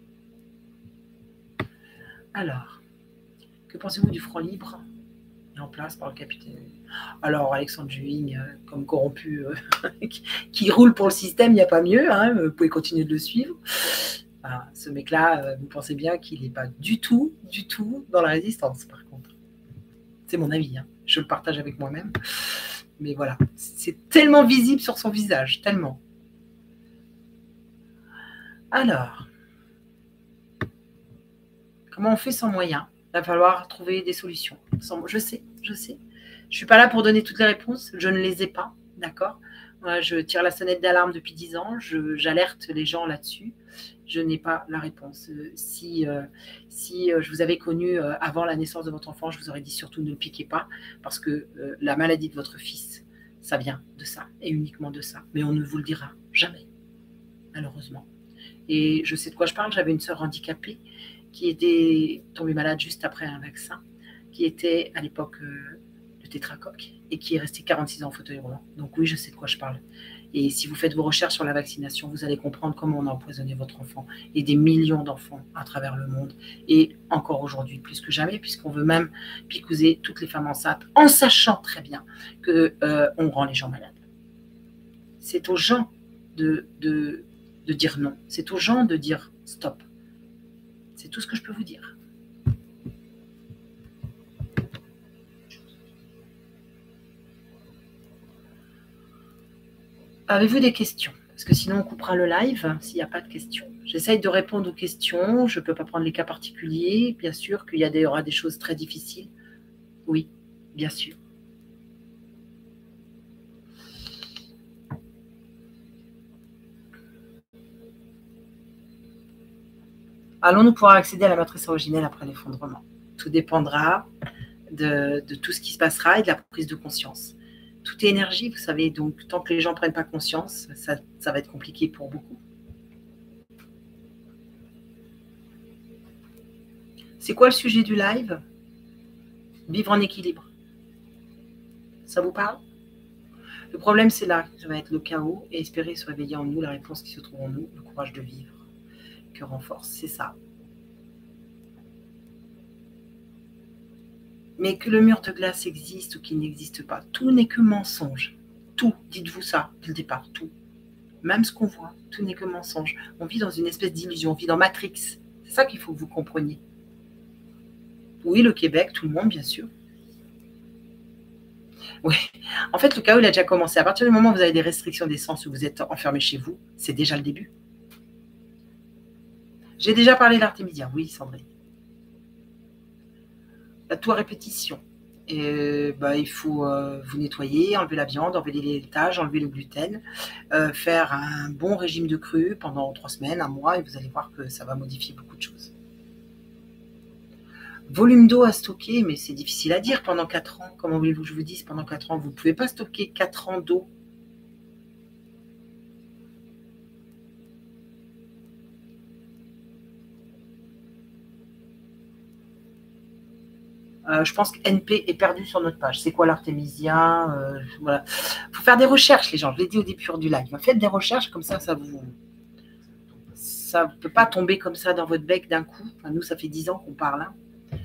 Alors, que pensez-vous du franc libre mis en place par le capitaine? Alors, Alexandre Juing, euh, comme corrompu, euh, qui, qui roule pour le système, il n'y a pas mieux. Hein, vous pouvez continuer de le suivre. Enfin, ce mec-là, euh, vous pensez bien qu'il n'est pas du tout, du tout dans la résistance, par contre. C'est mon avis, hein. Je le partage avec moi-même. Mais voilà, c'est tellement visible sur son visage, tellement. Alors, comment on fait sans moyens? Il va falloir trouver des solutions. Sans, je sais, je sais. Je ne suis pas là pour donner toutes les réponses, je ne les ai pas, d'accord? Moi, je tire la sonnette d'alarme depuis dix ans, j'alerte les gens là-dessus. Je n'ai pas la réponse. Si, euh, si euh, je vous avais connu euh, avant la naissance de votre enfant, je vous aurais dit surtout ne le piquez pas, parce que euh, la maladie de votre fils, ça vient de ça, et uniquement de ça. Mais on ne vous le dira jamais, malheureusement. Et je sais de quoi je parle, j'avais une sœur handicapée qui était tombée malade juste après un vaccin, qui était à l'époque euh, le tétracoque et qui est restée quarante-six ans en fauteuil roulant. Donc oui, je sais de quoi je parle. Et si vous faites vos recherches sur la vaccination, vous allez comprendre comment on a empoisonné votre enfant et des millions d'enfants à travers le monde. Et encore aujourd'hui, plus que jamais, puisqu'on veut même picouser toutes les femmes enceintes en sachant très bien qu'on euh, rend les gens malades. C'est aux gens de, de, de dire non. C'est aux gens de dire stop. C'est tout ce que je peux vous dire. Avez-vous des questions? Parce que sinon, on coupera le live s'il n'y a pas de questions. J'essaye de répondre aux questions. Je ne peux pas prendre les cas particuliers. Bien sûr qu'il y, a des, y aura des choses très difficiles. Oui, bien sûr. Allons-nous pouvoir accéder à la matrice originelle après l'effondrement? Tout dépendra de, de tout ce qui se passera et de la prise de conscience. Tout est énergie, vous savez, donc tant que les gens ne prennent pas conscience, ça, ça va être compliqué pour beaucoup. C'est quoi le sujet du live? Vivre en équilibre. Ça vous parle? Le problème, c'est là, ça va être le chaos et espérer se réveiller en nous la réponse qui se trouve en nous, le courage de vivre, que renforce, c'est ça. Mais que le mur de glace existe ou qu'il n'existe pas, tout n'est que mensonge. Tout, dites-vous ça dès le départ, tout. Même ce qu'on voit, tout n'est que mensonge. On vit dans une espèce d'illusion, on vit dans Matrix. C'est ça qu'il faut que vous compreniez. Oui, le Québec, tout le monde, bien sûr. Oui, en fait, le chaos, il a déjà commencé. À partir du moment où vous avez des restrictions d'essence, où vous êtes enfermé chez vous, c'est déjà le début. J'ai déjà parlé d'Artémisia, oui, Sandrine. La tout à répétition. Et, bah, il faut euh, vous nettoyer, enlever la viande, enlever les laitages, enlever le gluten, euh, faire un bon régime de cru pendant trois semaines, un mois, et vous allez voir que ça va modifier beaucoup de choses. Volume d'eau à stocker, mais c'est difficile à dire pendant quatre ans. Comment voulez-vous que je vous dise pendant quatre ans? Vous ne pouvez pas stocker quatre ans d'eau. Euh, je pense que N P est perdu sur notre page. C'est quoi l'Artémisia? euh, Voilà. Il faut faire des recherches, les gens. Je l'ai dit au début du live. Faites des recherches, comme ça, ça vous... Ça ne peut pas tomber comme ça dans votre bec d'un coup. Enfin, nous, ça fait dix ans qu'on parle. Hein.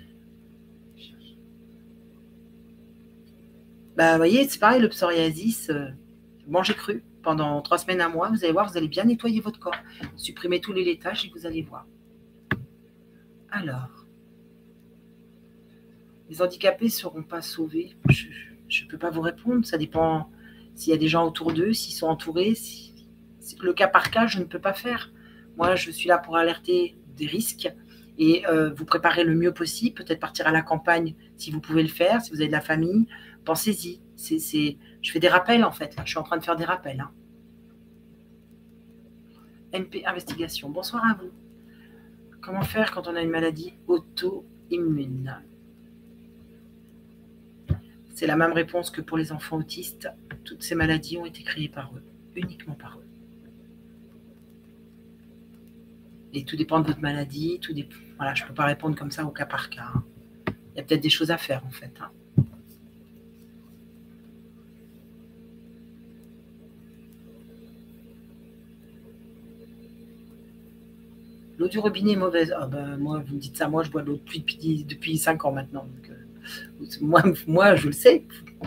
Bah, vous voyez, c'est pareil, le psoriasis, euh, mangez cru pendant trois semaines, un mois, vous allez voir, vous allez bien nettoyer votre corps. Supprimez tous les laitages et vous allez voir. Alors, les handicapés ne seront pas sauvés. Je ne peux pas vous répondre, ça dépend s'il y a des gens autour d'eux, s'ils sont entourés. Si, le cas par cas, je ne peux pas faire. Moi, je suis là pour alerter des risques et euh, vous préparer le mieux possible, peut-être partir à la campagne si vous pouvez le faire, si vous avez de la famille, pensez-y. C'est, c'est... Je fais des rappels en fait, là. Je suis en train de faire des rappels. Hein. M P Investigation, bonsoir à vous. Comment faire quand on a une maladie auto-immune? C'est la même réponse que pour les enfants autistes. Toutes ces maladies ont été créées par eux, uniquement par eux. Et tout dépend de votre maladie. Tout dépend... Voilà, je ne peux pas répondre comme ça au cas par cas. Hein. Il y a peut-être des choses à faire en fait. Hein. L'eau du robinet est mauvaise. Ah ben, moi, vous me dites ça, moi je bois de l'eau depuis, depuis cinq ans maintenant. Donc, euh, moi, moi, je le sais.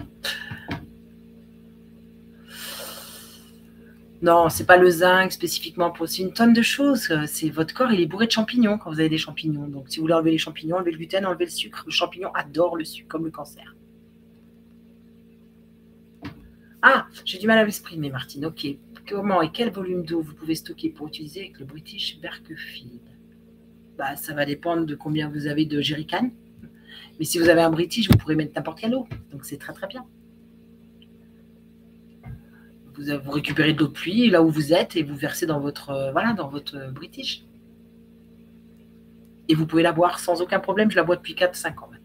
Non, c'est pas le zinc spécifiquement pour. C'est une tonne de choses. C'est votre corps, il est bourré de champignons quand vous avez des champignons. Donc, si vous voulez enlever les champignons, enlever le gluten, enlever le sucre. Le champignon adore le sucre, comme le cancer. Ah, j'ai du mal à m'exprimer, Martine. Ok. Comment et quel volume d'eau vous pouvez stocker pour utiliser avec le British Berkefeed? Bah, ça va dépendre de combien vous avez de jerrycan. Mais si vous avez un British, vous pourrez mettre n'importe quelle eau. Donc, c'est très, très bien. Vous, vous récupérez de l'eau de pluie là où vous êtes et vous versez dans votre, euh, voilà, dans votre British. Et vous pouvez la boire sans aucun problème. Je la bois depuis quatre cinq ans maintenant.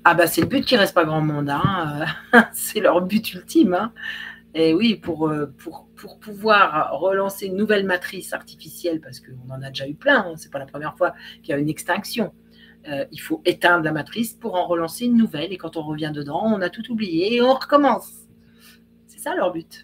Ah bah c'est le but qu'il ne reste pas grand monde, hein. C'est leur but ultime, hein. Et oui, pour, pour, pour pouvoir relancer une nouvelle matrice artificielle, parce qu'on en a déjà eu plein, hein, ce n'est pas la première fois qu'il y a une extinction, euh, il faut éteindre la matrice pour en relancer une nouvelle. Et quand on revient dedans, on a tout oublié et on recommence. C'est ça leur but.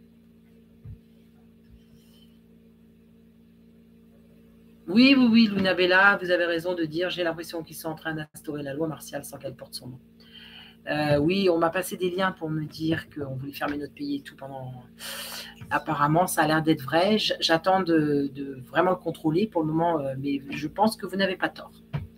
Oui, oui, oui, Luna Bella, vous avez raison de dire, j'ai l'impression qu'ils sont en train d'instaurer la loi martiale sans qu'elle porte son nom. Euh, oui, on m'a passé des liens pour me dire qu'on voulait fermer notre pays et tout pendant... Apparemment, ça a l'air d'être vrai. J'attends de, de vraiment le contrôler pour le moment, euh, mais je pense que vous n'avez pas tort.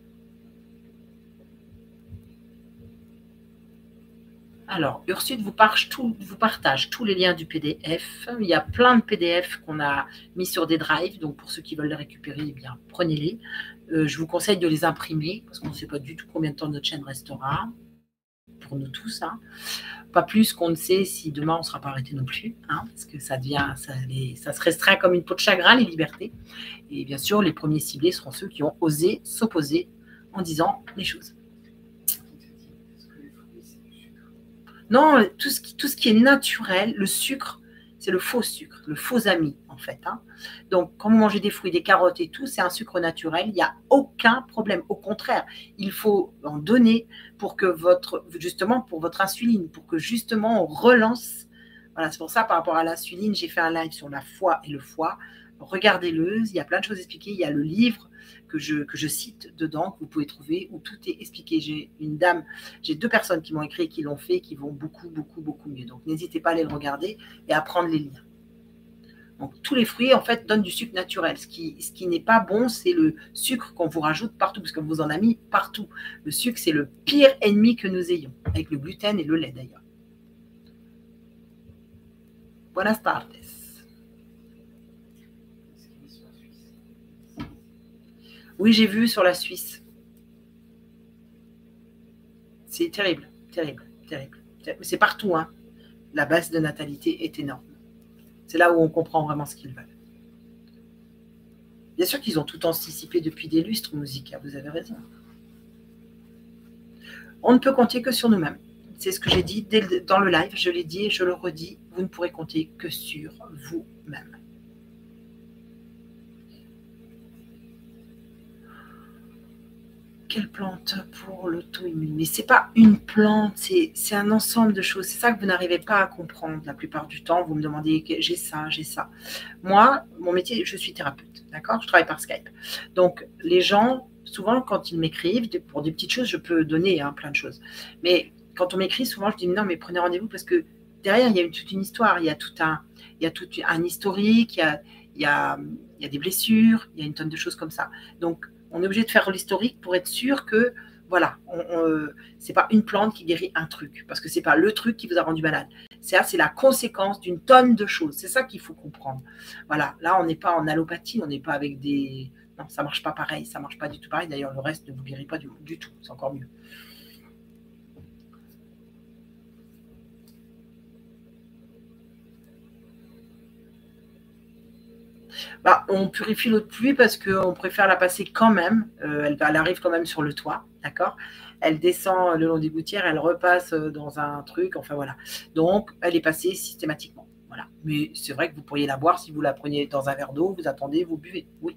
Alors, Ursud vous partage, tout, vous partage tous les liens du P D F. Il y a plein de P D F qu'on a mis sur des drives. Donc, pour ceux qui veulent les récupérer, eh bien, prenez-les. Euh, je vous conseille de les imprimer parce qu'on ne sait pas du tout combien de temps notre chaîne restera. Pour nous tous, hein. Pas plus qu'on ne sait si demain on ne sera pas arrêté non plus, hein, parce que ça devient, ça, les, ça se restreint comme une peau de chagrin, les libertés. Et bien sûr, les premiers ciblés seront ceux qui ont osé s'opposer en disant les choses. Non, tout ce qui, tout ce qui est naturel, le sucre, c'est le faux sucre, le faux ami, en fait, hein. Donc, quand vous mangez des fruits, des carottes et tout, c'est un sucre naturel. Il n'y a aucun problème. Au contraire, il faut en donner pour que votre, justement, pour votre insuline, pour que justement on relance. Voilà, c'est pour ça, par rapport à l'insuline, j'ai fait un live sur la foi et le foie. Regardez-le, il y a plein de choses expliquées. Il y a le livre que je, que je cite dedans, que vous pouvez trouver, où tout est expliqué. J'ai une dame, j'ai deux personnes qui m'ont écrit, qui l'ont fait, qui vont beaucoup, beaucoup, beaucoup mieux. Donc, n'hésitez pas à aller le regarder et à prendre les liens. Donc, tous les fruits, en fait, donnent du sucre naturel. Ce qui, ce qui n'est pas bon, c'est le sucre qu'on vous rajoute partout, parce qu'on vous en a mis partout. Le sucre, c'est le pire ennemi que nous ayons, avec le gluten et le lait, d'ailleurs. Buenas tardes. Oui, j'ai vu sur la Suisse. C'est terrible, terrible, terrible. C'est partout, hein. La baisse de natalité est énorme. C'est là où on comprend vraiment ce qu'ils veulent. Bien sûr qu'ils ont tout anticipé depuis des lustres, Musica, vous avez raison. On ne peut compter que sur nous-mêmes. C'est ce que j'ai dit dès le, dans le live, je l'ai dit et je le redis, vous ne pourrez compter que sur vous-même. Quelle plante pour l'auto-immune? Mais ce n'est pas une plante, c'est un ensemble de choses. C'est ça que vous n'arrivez pas à comprendre la plupart du temps. Vous me demandez, j'ai ça, j'ai ça. Moi, mon métier, je suis thérapeute, d'accord? Je travaille par Skype. Donc, les gens, souvent, quand ils m'écrivent, pour des petites choses, je peux donner hein, plein de choses. Mais quand on m'écrit, souvent, je dis, non, mais prenez rendez-vous parce que derrière, il y a toute une histoire, il y a tout un, il y a tout un historique, il y a, il y a, il y a des blessures, il y a une tonne de choses comme ça. Donc, on est obligé de faire l'historique pour être sûr que, voilà, ce n'est pas une plante qui guérit un truc, parce que ce n'est pas le truc qui vous a rendu malade. Ça, c'est la conséquence d'une tonne de choses. C'est ça qu'il faut comprendre. Voilà, là, on n'est pas en allopathie, on n'est pas avec des... Non, ça ne marche pas pareil, ça ne marche pas du tout pareil. D'ailleurs, le reste ne vous guérit pas du, du tout, c'est encore mieux. Bah, on purifie l'eau de pluie parce qu'on préfère la passer quand même. Euh, elle, elle arrive quand même sur le toit, d'accord? Elle descend le long des gouttières, elle repasse dans un truc, enfin voilà. Donc, elle est passée systématiquement. Voilà. Mais c'est vrai que vous pourriez la boire si vous la preniez dans un verre d'eau, vous attendez, vous buvez. Oui.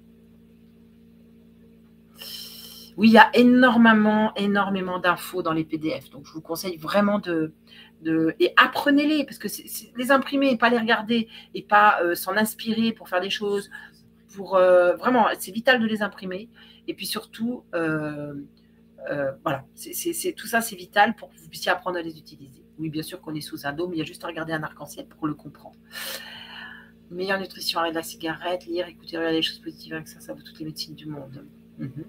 Oui, il y a énormément, énormément d'infos dans les P D F. Donc, je vous conseille vraiment de... de et apprenez-les, parce que c'est, c'est, les imprimer et pas les regarder et pas euh, s'en inspirer pour faire des choses. Pour, euh, vraiment, c'est vital de les imprimer. Et puis surtout, euh, euh, voilà, c'est, c'est, c'est, tout ça, c'est vital pour que vous puissiez apprendre à les utiliser. Oui, bien sûr qu'on est sous un dôme, il y a juste à regarder un arc-en-ciel pour le comprendre. Meilleure nutrition, arrêt de la cigarette, lire, écouter, regarder les choses positives avec ça, ça vaut toutes les médecines du monde. Mm-hmm.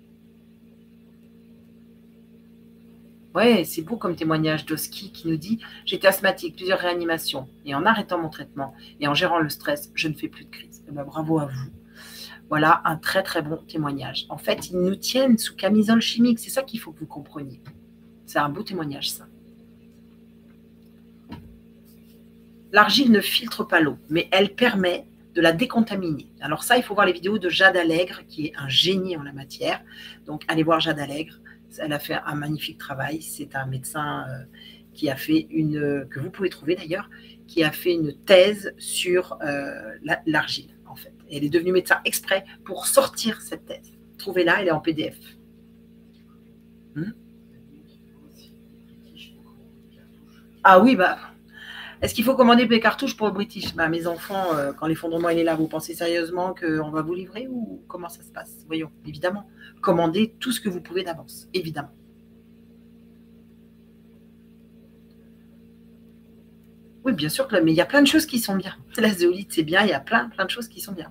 Ouais, c'est beau comme témoignage d'Oski qui nous dit « J'étais asthmatique, plusieurs réanimations, et en arrêtant mon traitement et en gérant le stress, je ne fais plus de crise. » Eh bien, bravo à vous. Voilà un très très bon témoignage. En fait, ils nous tiennent sous camisole chimique. C'est ça qu'il faut que vous compreniez. C'est un beau témoignage, ça. L'argile ne filtre pas l'eau, mais elle permet de la décontaminer. Alors ça, il faut voir les vidéos de Jade Allègre, qui est un génie en la matière. Donc, allez voir Jade Allègre. Elle a fait un magnifique travail. C'est un médecin euh, qui a fait une, que vous pouvez trouver d'ailleurs, qui a fait une thèse sur euh, l'argile, en fait. Et elle est devenue médecin exprès pour sortir cette thèse. Trouvez-la, elle est en P D F. Hmm? Ah oui, bah, est-ce qu'il faut commander des cartouches pour le British? Bah, mes enfants, euh, quand l'effondrement est là, vous pensez sérieusement qu'on va vous livrer ou comment ça se passe? Voyons, évidemment. Commandez tout ce que vous pouvez d'avance, évidemment. Oui, bien sûr, que, mais il y a plein de choses qui sont bien. La zéolite, c'est bien, il y a plein, plein de choses qui sont bien.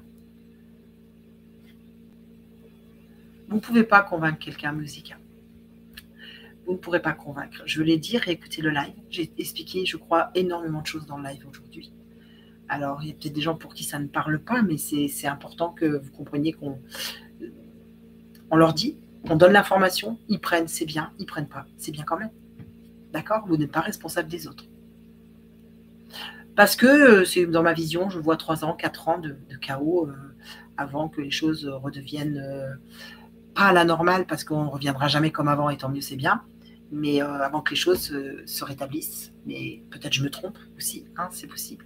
Vous ne pouvez pas convaincre quelqu'un musical. Vous ne pourrez pas convaincre. Je l'ai dit, réécoutez le live. J'ai expliqué, je crois, énormément de choses dans le live aujourd'hui. Alors, il y a peut-être des gens pour qui ça ne parle pas, mais c'est important que vous compreniez qu'on on leur dit, on donne l'information, ils prennent, c'est bien, ils ne prennent pas, c'est bien quand même. D'accord? Vous n'êtes pas responsable des autres. Parce que c'est dans ma vision, je vois trois ans, quatre ans de, de chaos euh, avant que les choses redeviennent euh, pas à la normale, parce qu'on ne reviendra jamais comme avant, et tant mieux, c'est bien, mais euh, avant que les choses euh, se rétablissent. Mais peut-être je me trompe aussi, hein, c'est possible.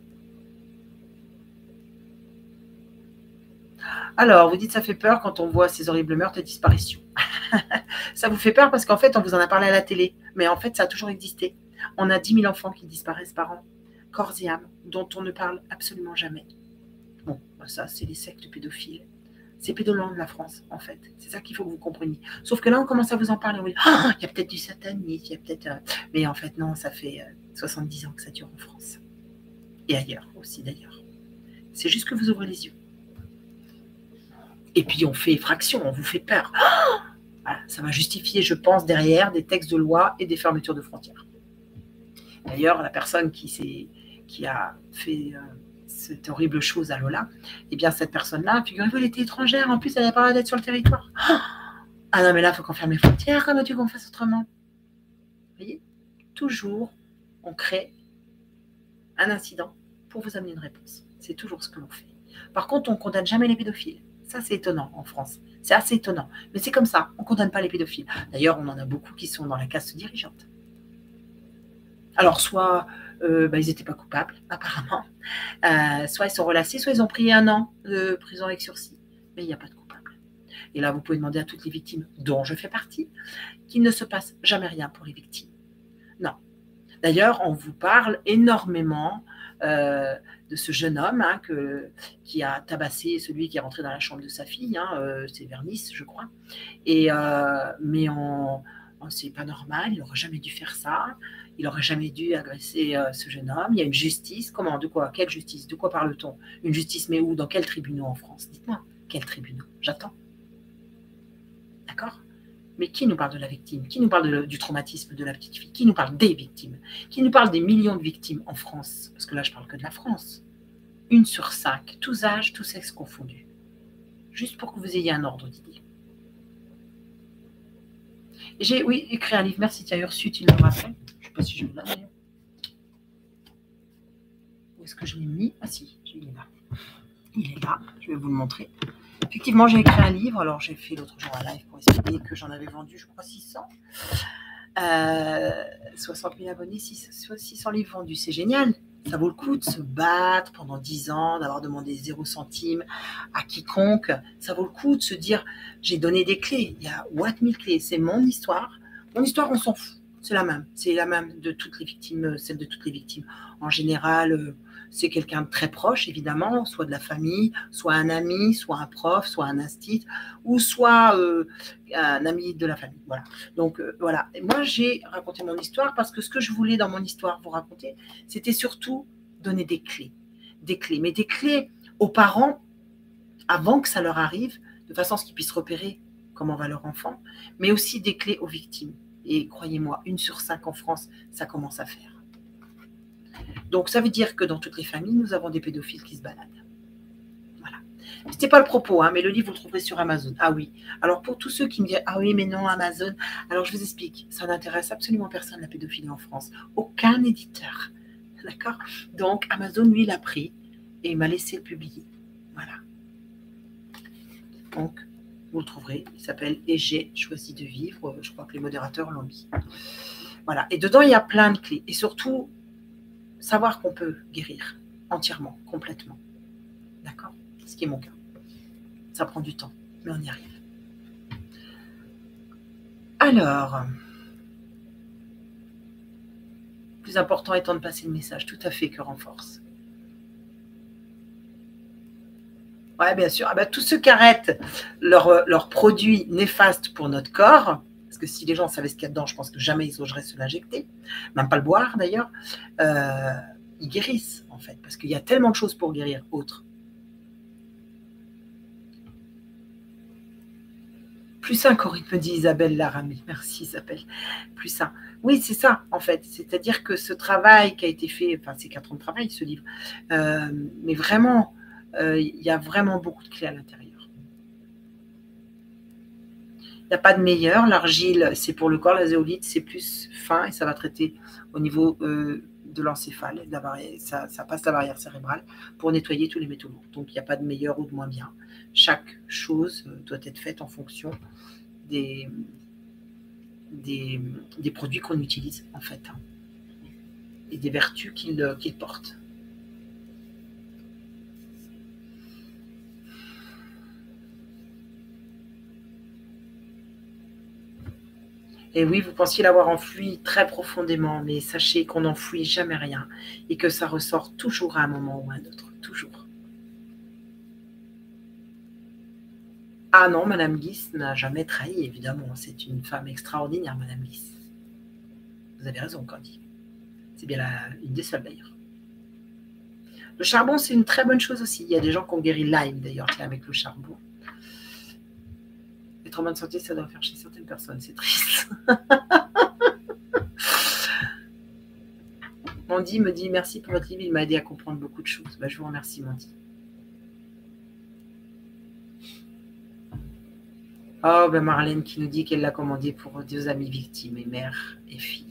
Alors, vous dites ça fait peur quand on voit ces horribles meurtres et disparitions. Ça vous fait peur parce qu'en fait, on vous en a parlé à la télé, mais en fait, ça a toujours existé. On a dix mille enfants qui disparaissent par an, corps et âme, dont on ne parle absolument jamais. Bon, ça, c'est les sectes pédophiles. C'est pédolant de la France, en fait. C'est ça qu'il faut que vous compreniez. Sauf que là, on commence à vous en parler. On dit, ah, il y a peut-être du satanisme, il y a peut-être... Euh... Mais en fait, non, ça fait euh, soixante-dix ans que ça dure en France. Et ailleurs aussi, d'ailleurs. C'est juste que vous ouvrez les yeux. Et puis, on fait effraction, on vous fait peur. Ah, voilà, ça va justifier, je pense, derrière des textes de loi et des fermetures de frontières. D'ailleurs, la personne qui, qui a fait... Euh, cette horrible chose à Lola, eh bien, cette personne-là, figurez-vous, elle était étrangère. En plus, elle n'avait pas d'être sur le territoire. Ah non, mais là, il faut qu'on ferme les frontières. Comment tu qu'on fasse autrement? Vous voyez? Toujours, on crée un incident pour vous amener une réponse. C'est toujours ce que l'on fait. Par contre, on ne condamne jamais les pédophiles. Ça, c'est étonnant en France. C'est assez étonnant. Mais c'est comme ça. On ne condamne pas les pédophiles. D'ailleurs, on en a beaucoup qui sont dans la caste dirigeante. Alors, soit euh, bah, ils n'étaient pas coupables, apparemment. Euh, soit ils sont relâchés, soit ils ont pris un an de prison avec sursis. Mais il n'y a pas de coupable. Et là, vous pouvez demander à toutes les victimes, dont je fais partie, qu'il ne se passe jamais rien pour les victimes. Non. D'ailleurs, on vous parle énormément euh, de ce jeune homme hein, que, qui a tabassé celui qui est rentré dans la chambre de sa fille. Hein, euh, c'est vers Nice, je crois. Et, euh, mais on, on c'est pas normal, il n'aurait jamais dû faire ça. Il n'aurait jamais dû agresser euh, ce jeune homme. Il y a une justice. Comment? De quoi? Quelle justice? De quoi parle-t-on? Une justice, mais où? Dans quel tribunal en France? Dites-moi. Quel tribunal? J'attends. D'accord? Mais qui nous parle de la victime? Qui nous parle de, du traumatisme de la petite fille? Qui nous parle des victimes? Qui nous parle des millions de victimes en France? Parce que là, je parle que de la France. Une sur cinq, tous âges, tous sexes confondus. Juste pour que vous ayez un ordre d'idée. J'ai, oui, écrit un livre. Merci, tiens, Ursut, il me rappelle. Je ne sais pas si je l'ai là. Où est-ce que je l'ai mis? Ah si, il est là. Il est là, je vais vous le montrer. Effectivement, j'ai écrit un livre. Alors, j'ai fait l'autre jour un live pour expliquer que j'en avais vendu, je crois, six cents. Euh, soixante mille abonnés, six cents livres vendus. C'est génial. Ça vaut le coup de se battre pendant dix ans, d'avoir demandé zéro centime à quiconque. Ça vaut le coup de se dire, j'ai donné des clés. Il y a what mille clés. C'est mon histoire. Mon histoire, on s'en fout. C'est la même. C'est la même de toutes les victimes, celle de toutes les victimes. En général, c'est quelqu'un de très proche, évidemment, soit de la famille, soit un ami, soit un prof, soit un instit, ou soit euh, un ami de la famille. Voilà. Donc, euh, voilà. Et moi, j'ai raconté mon histoire parce que ce que je voulais dans mon histoire vous raconter, c'était surtout donner des clés. Des clés. Mais des clés aux parents avant que ça leur arrive, de façon à ce qu'ils puissent repérer comment va leur enfant, mais aussi des clés aux victimes. Et croyez-moi, une sur cinq en France, ça commence à faire. Donc, ça veut dire que dans toutes les familles, nous avons des pédophiles qui se baladent. Voilà. Ce n'était pas le propos, hein, mais le livre, vous le trouverez sur Amazon. Ah oui. Alors, pour tous ceux qui me disent « Ah oui, mais non, Amazon », alors je vous explique, ça n'intéresse absolument personne, la pédophilie en France. Aucun éditeur. D'accord? Donc, Amazon, lui, l'a pris et il m'a laissé le publier. Voilà. Donc, vous le trouverez. Il s'appelle « Et j'ai choisi de vivre ». Je crois que les modérateurs l'ont mis. Voilà. Et dedans, il y a plein de clés. Et surtout, savoir qu'on peut guérir entièrement, complètement. D'accord? Ce qui est mon cas. Ça prend du temps, mais on y arrive. Alors, le plus important étant de passer le message, tout à fait, que renforce. Oui, bien sûr. Ah ben, tous ceux qui arrêtent leurs leur produits néfastes pour notre corps, parce que si les gens savaient ce qu'il y a dedans, je pense que jamais ils oseraient se l'injecter, même pas le boire d'ailleurs, euh, ils guérissent en fait, parce qu'il y a tellement de choses pour guérir autres. Plus sain, Corinne me dit Isabelle Laramie. Merci Isabelle. Plus sain. Oui, c'est ça en fait. C'est-à-dire que ce travail qui a été fait, enfin c'est quatre ans de travail ce livre, euh, mais vraiment, euh, il y a vraiment beaucoup de clés à l'intérieur. Il n'y a pas de meilleur. L'argile, c'est pour le corps. La zéolite, c'est plus fin et ça va traiter au niveau euh, de l'encéphale. Ça, ça passe la barrière cérébrale pour nettoyer tous les métaux lourds. Donc, il n'y a pas de meilleur ou de moins bien. Chaque chose doit être faite en fonction des, des, des produits qu'on utilise, en fait, hein, et des vertus qu'ils qu'ils portent. Et oui, vous pensiez l'avoir enfoui très profondément, mais sachez qu'on n'enfouit jamais rien et que ça ressort toujours à un moment ou à un autre, toujours. Ah non, Madame Guis n'a jamais trahi, évidemment. C'est une femme extraordinaire, Madame Guis. Vous avez raison, Candy. C'est bien la, une des seules, d'ailleurs. Le charbon, c'est une très bonne chose aussi. Il y a des gens qui ont guéri Lyme, d'ailleurs, avec le charbon. Être en bonne santé, ça doit faire chez certaines personnes. C'est triste. Mandy me dit merci pour votre livre, il m'a aidé à comprendre beaucoup de choses. Bah, je vous remercie, Mandy. Oh, ben Marlène qui nous dit qu'elle l'a commandé pour deux amies victimes, et mère et fille.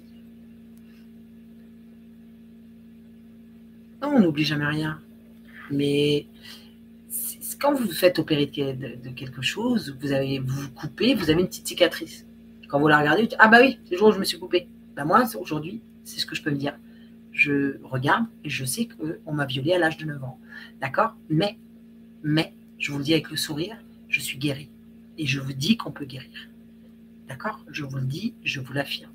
Non, on n'oublie jamais rien. Mais quand vous vous faites opérer de, de quelque chose, vous avez vous, vous coupez, vous avez une petite cicatrice. Quand vous la regardez, vous dites, ah bah oui, c'est le jour où je me suis coupé. Ben moi, aujourd'hui, c'est ce que je peux me dire. Je regarde et je sais qu'on m'a violée à l'âge de neuf ans. D'accord? Mais, mais, je vous le dis avec le sourire, je suis guérie. Et je vous dis qu'on peut guérir. D'accord? Je vous le dis, je vous l'affirme.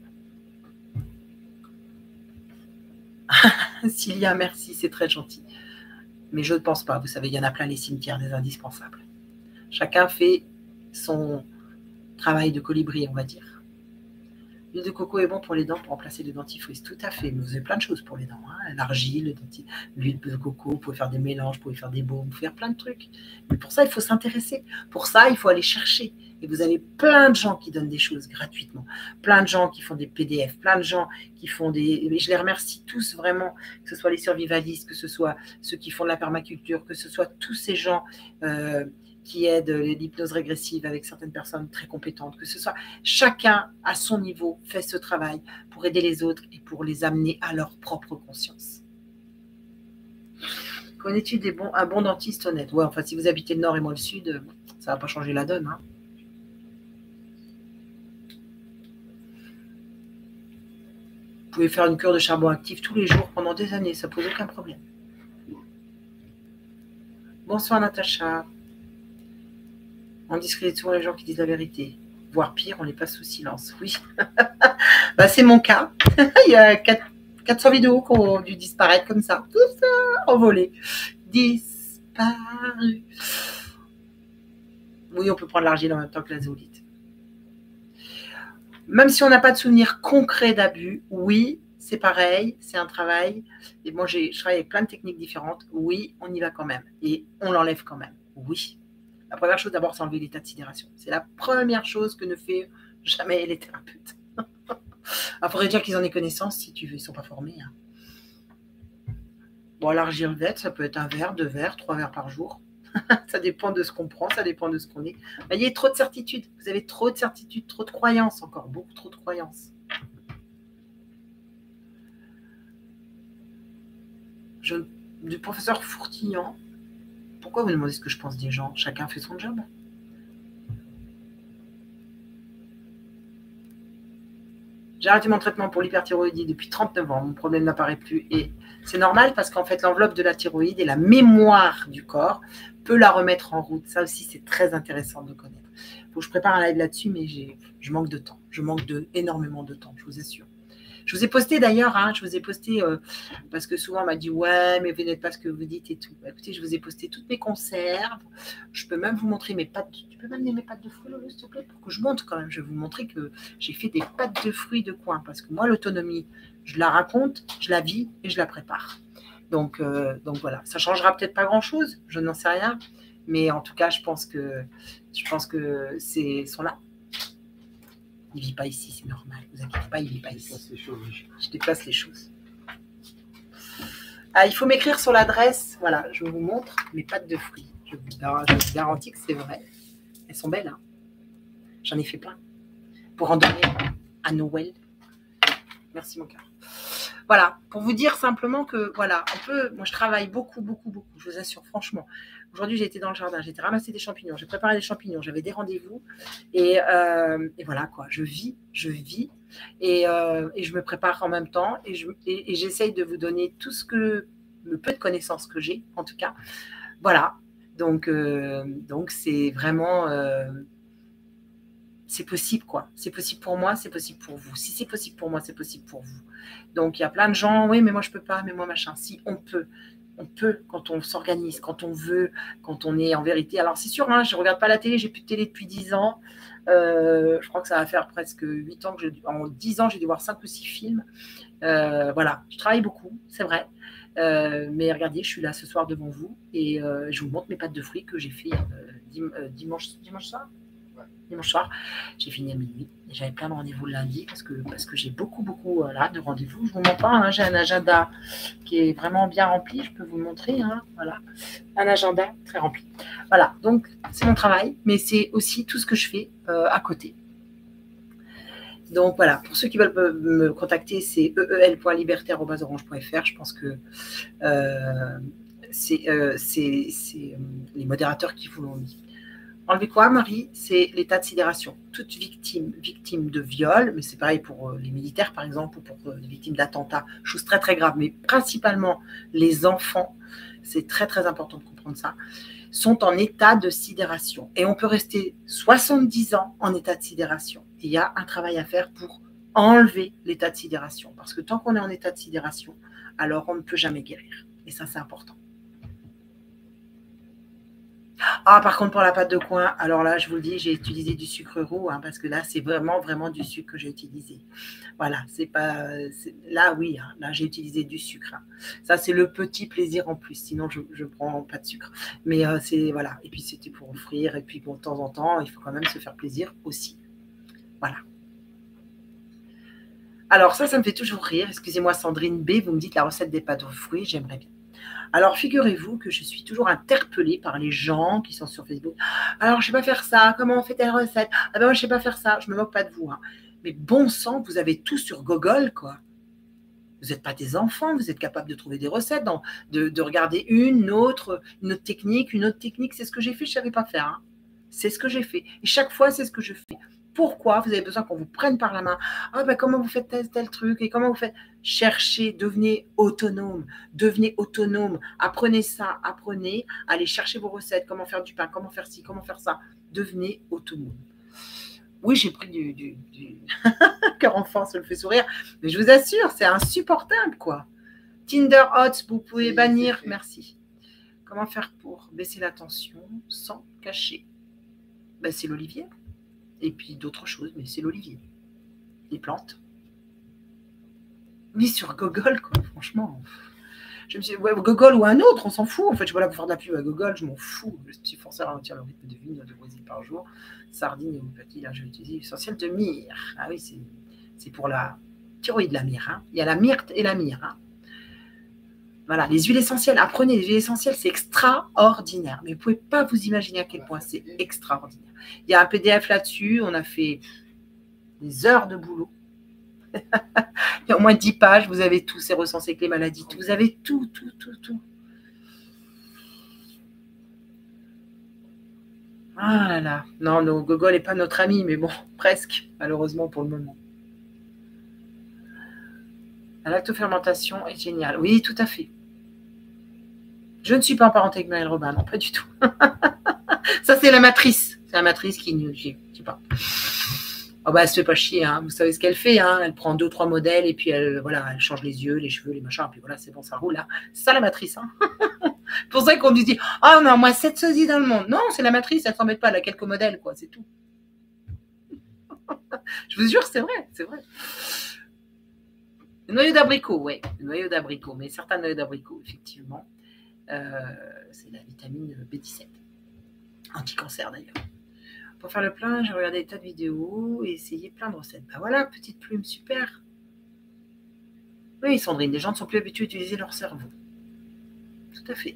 Cilia, merci, c'est très gentil. Mais je ne pense pas. Vous savez, il y en a plein les cimetières des indispensables. Chacun fait son travail de colibri, on va dire. L'huile de coco est bon pour les dents, pour remplacer les dentifrices. Tout à fait. Mais vous avez plein de choses pour les dents. Hein. L'argile, l'huile de coco, vous pouvez faire des mélanges, vous pouvez faire des baumes, vous pouvez faire plein de trucs. Mais pour ça, il faut s'intéresser. Pour ça, il faut aller chercher. Et vous avez plein de gens qui donnent des choses gratuitement. Plein de gens qui font des P D F. Plein de gens qui font des... Et je les remercie tous vraiment, que ce soit les survivalistes, que ce soit ceux qui font de la permaculture, que ce soit tous ces gens... Euh, qui aident l'hypnose régressive avec certaines personnes très compétentes, que ce soit chacun à son niveau fait ce travail pour aider les autres et pour les amener à leur propre conscience. Connais-tu des bons, un bon dentiste honnête? Ouais, enfin, si vous habitez le nord et moi le sud, ça ne va pas changer la donne. Hein. Vous pouvez faire une cure de charbon actif tous les jours pendant des années, ça ne pose aucun problème. Bonsoir Natacha. On discrédite souvent les gens qui disent la vérité. Voire pire, on les passe sous silence. Oui. Bah, c'est mon cas. Il y a quatre cents vidéos qui ont dû disparaître comme ça. Tout ça, envolé. Disparu. Oui, on peut prendre l'argile en même temps que la zéolite. Même si on n'a pas de souvenir concret d'abus, oui, c'est pareil, c'est un travail. Et moi, je travaille avec plein de techniques différentes. Oui, on y va quand même. Et on l'enlève quand même. Oui. La première chose, d'abord, c'est enlever l'état de sidération. C'est la première chose que ne fait jamais les thérapeutes. Il faudrait dire qu'ils en aient connaissance si tu veux, ils ne sont pas formés. Hein. Bon, l'argile verte, ça peut être un verre, deux verres, trois verres par jour. Ça dépend de ce qu'on prend, ça dépend de ce qu'on est. Mais il y a trop de certitudes. Vous avez trop de certitudes, trop de croyances encore, beaucoup trop de croyances. Je, du professeur Fourtillon. Pourquoi vous demandez ce que je pense des gens? Chacun fait son job. J'ai arrêté mon traitement pour l'hyperthyroïdie depuis trente-neuf ans. Mon problème n'apparaît plus et c'est normal parce qu'en fait, l'enveloppe de la thyroïde et la mémoire du corps peut la remettre en route. Ça aussi, c'est très intéressant de connaître. Il faut que je prépare un live là-dessus, mais je manque de temps. Je manque de, énormément de temps, je vous assure. Je vous ai posté d'ailleurs, hein, je vous ai posté euh, parce que souvent on m'a dit ouais, mais vous n'êtes pas ce que vous dites et tout. Bah, écoutez, je vous ai posté toutes mes conserves. Je peux même vous montrer mes pâtes. Tu peux m'amener mes pâtes de fruits, Lolo, s'il te plaît, pour que je montre quand même. Je vais vous montrer que j'ai fait des pâtes de fruits de coin parce que moi, l'autonomie, je la raconte, je la vis et je la prépare. Donc, euh, donc voilà, ça changera peut-être pas grand-chose, je n'en sais rien, mais en tout cas, je pense que je pense que c'est sont là. Il ne vit pas ici, c'est normal. Ne vous inquiétez pas, il ne vit pas ici. Je déplace les choses. Ah, il faut m'écrire sur l'adresse. Voilà, je vous montre mes pâtes de fruits. Je vous, je vous garantis que c'est vrai. Elles sont belles, hein. J'en ai fait plein. Pour en donner à Noël. Merci, mon cœur. Voilà, pour vous dire simplement que, voilà, on peut, moi je travaille beaucoup, beaucoup, beaucoup, je vous assure, franchement. Aujourd'hui, j'ai été dans le jardin, j'ai été ramasser des champignons, j'ai préparé des champignons, j'avais des rendez-vous. Et, euh, et voilà, quoi, je vis, je vis. Et, euh, et je me prépare en même temps. Et, je, et, et j'essaye de vous donner tout ce que, le peu de connaissances que j'ai, en tout cas. Voilà, donc euh, donc c'est vraiment... Euh, c'est possible, quoi. C'est possible pour moi, c'est possible pour vous. Si c'est possible pour moi, c'est possible pour vous. Donc, il y a plein de gens, oui, mais moi, je ne peux pas, mais moi, machin. Si, on peut. On peut quand on s'organise, quand on veut, quand on est en vérité. Alors, c'est sûr, hein, je ne regarde pas la télé, j'ai plus de télé depuis dix ans. Euh, je crois que ça va faire presque huit ans que je, en dix ans, j'ai dû voir cinq ou six films. Euh, voilà, je travaille beaucoup, c'est vrai. Euh, mais regardez, je suis là ce soir devant vous et euh, je vous montre mes pâtes de fruits que j'ai fait euh, dim euh, dimanche, dimanche soir. Dimanche soir, j'ai fini à minuit et j'avais plein de rendez-vous le lundi parce que, parce que j'ai beaucoup, beaucoup euh, là, de rendez-vous. Je ne vous mens pas, hein, j'ai un agenda qui est vraiment bien rempli, je peux vous le montrer. Hein, voilà, un agenda très rempli. Voilà, donc c'est mon travail, mais c'est aussi tout ce que je fais euh, à côté. Donc voilà, pour ceux qui veulent me contacter, c'est e e l point liberté arobase orange point f r. Je pense que euh, c'est euh, euh, les modérateurs qui vous l'ont dit. Enlever quoi, Marie? C'est l'état de sidération. Toute victime, victime de viol, mais c'est pareil pour les militaires, par exemple, ou pour les victimes d'attentats, chose très, très grave, mais principalement les enfants, c'est très, très important de comprendre ça, sont en état de sidération. Et on peut rester soixante-dix ans en état de sidération. Et il y a un travail à faire pour enlever l'état de sidération. Parce que tant qu'on est en état de sidération, alors on ne peut jamais guérir. Et ça, c'est important. Ah, par contre, pour la pâte de coin, alors là, je vous le dis, j'ai utilisé du sucre roux, hein, parce que là, c'est vraiment, vraiment du sucre que j'ai utilisé. Voilà, c'est pas... Là, oui, hein, là, j'ai utilisé du sucre. Hein. Ça, c'est le petit plaisir en plus, sinon, je ne prends pas de sucre. Mais euh, c'est... Voilà, et puis c'était pour offrir, et puis bon, de temps en temps, il faut quand même se faire plaisir aussi. Voilà. Alors, ça, ça me fait toujours rire. Excusez-moi, Sandrine B, vous me dites la recette des pâtes aux fruits, j'aimerais bien. Alors, figurez-vous que je suis toujours interpellée par les gens qui sont sur Facebook. Alors, je ne sais pas faire ça. Comment on fait telle recette? Ah ben, moi, je ne sais pas faire ça. Je ne me moque pas de vous. Hein. Mais bon sang, vous avez tout sur Google, quoi. Vous n'êtes pas des enfants. Vous êtes capable de trouver des recettes, dans, de, de regarder une autre, une autre technique, une autre technique. C'est ce que j'ai fait. Je ne savais pas faire. Hein. C'est ce que j'ai fait. Et chaque fois, c'est ce que je fais. Pourquoi vous avez besoin qu'on vous prenne par la main? Ah ben comment vous faites tel, tel truc et comment vous faites? Cherchez, devenez autonome, devenez autonome, apprenez ça, apprenez, allez chercher vos recettes, comment faire du pain, comment faire ci, comment faire ça, devenez autonome. Oui, j'ai pris du, du, du... cœur enfant, ça me fait sourire, mais je vous assure, c'est insupportable quoi. Tinder Hot, vous pouvez bannir, merci. Comment faire pour baisser la tension sans cacher? Ben, c'est l'olivier. Et puis d'autres choses, mais c'est l'olivier. Les plantes. Mais sur Google, quoi, franchement. Je me suis dit, ouais, Google ou un autre, on s'en fout. En fait, je suis pas là pour faire de la pub à Google, je m'en fous. Je suis forcé à ralentir le rythme de vie de Brésil par jour. Sardine et petit, là, je vais utiliser l'essentiel de myrrhe. Ah oui, c'est pour la thyroïde, la myrrhe. Hein. Il y a la myrte et la myrrhe. Hein. Voilà, les huiles essentielles, apprenez, les huiles essentielles, c'est extraordinaire. Mais vous ne pouvez pas vous imaginer à quel point c'est extraordinaire. Il y a un P D F là-dessus, on a fait des heures de boulot. Il y a au moins dix pages, vous avez tout, c'est recensé avec les maladies, tout, vous avez tout, tout, tout, tout. Ah là là, non, no, Google n'est pas notre ami, mais bon, presque, malheureusement pour le moment. La lactofermentation est géniale. Oui, tout à fait. Je ne suis pas en parenté avec Maëlle Robin, non, pas du tout. Ça, c'est la matrice. C'est la matrice qui ne... Je sais pas. Oh bah, elle se fait pas chier, hein. Vous savez ce qu'elle fait, hein. Elle prend deux, trois modèles et puis elle, voilà, elle change les yeux, les cheveux, les machins, et puis voilà, c'est bon, ça roule. Hein. C'est ça la matrice. Hein. C'est pour ça qu'on nous dit « Ah, oh, on a au moins sept sosies dans le monde. » Non, c'est la matrice, elle s'embête pas, elle a quelques modèles, quoi, c'est tout. Je vous jure, c'est vrai, c'est vrai. Le noyau d'abricot, oui, le noyau d'abricot, mais certains noyaux d'abricot, effectivement, euh, c'est la vitamine B dix-sept. Anti-cancer d'ailleurs. Pour faire le plein, j'ai regardé des tas de vidéos et essayé plein de recettes. Ben voilà, petite plume, super. Oui, Sandrine, les gens ne sont plus habitués à utiliser leur cerveau. Tout à fait.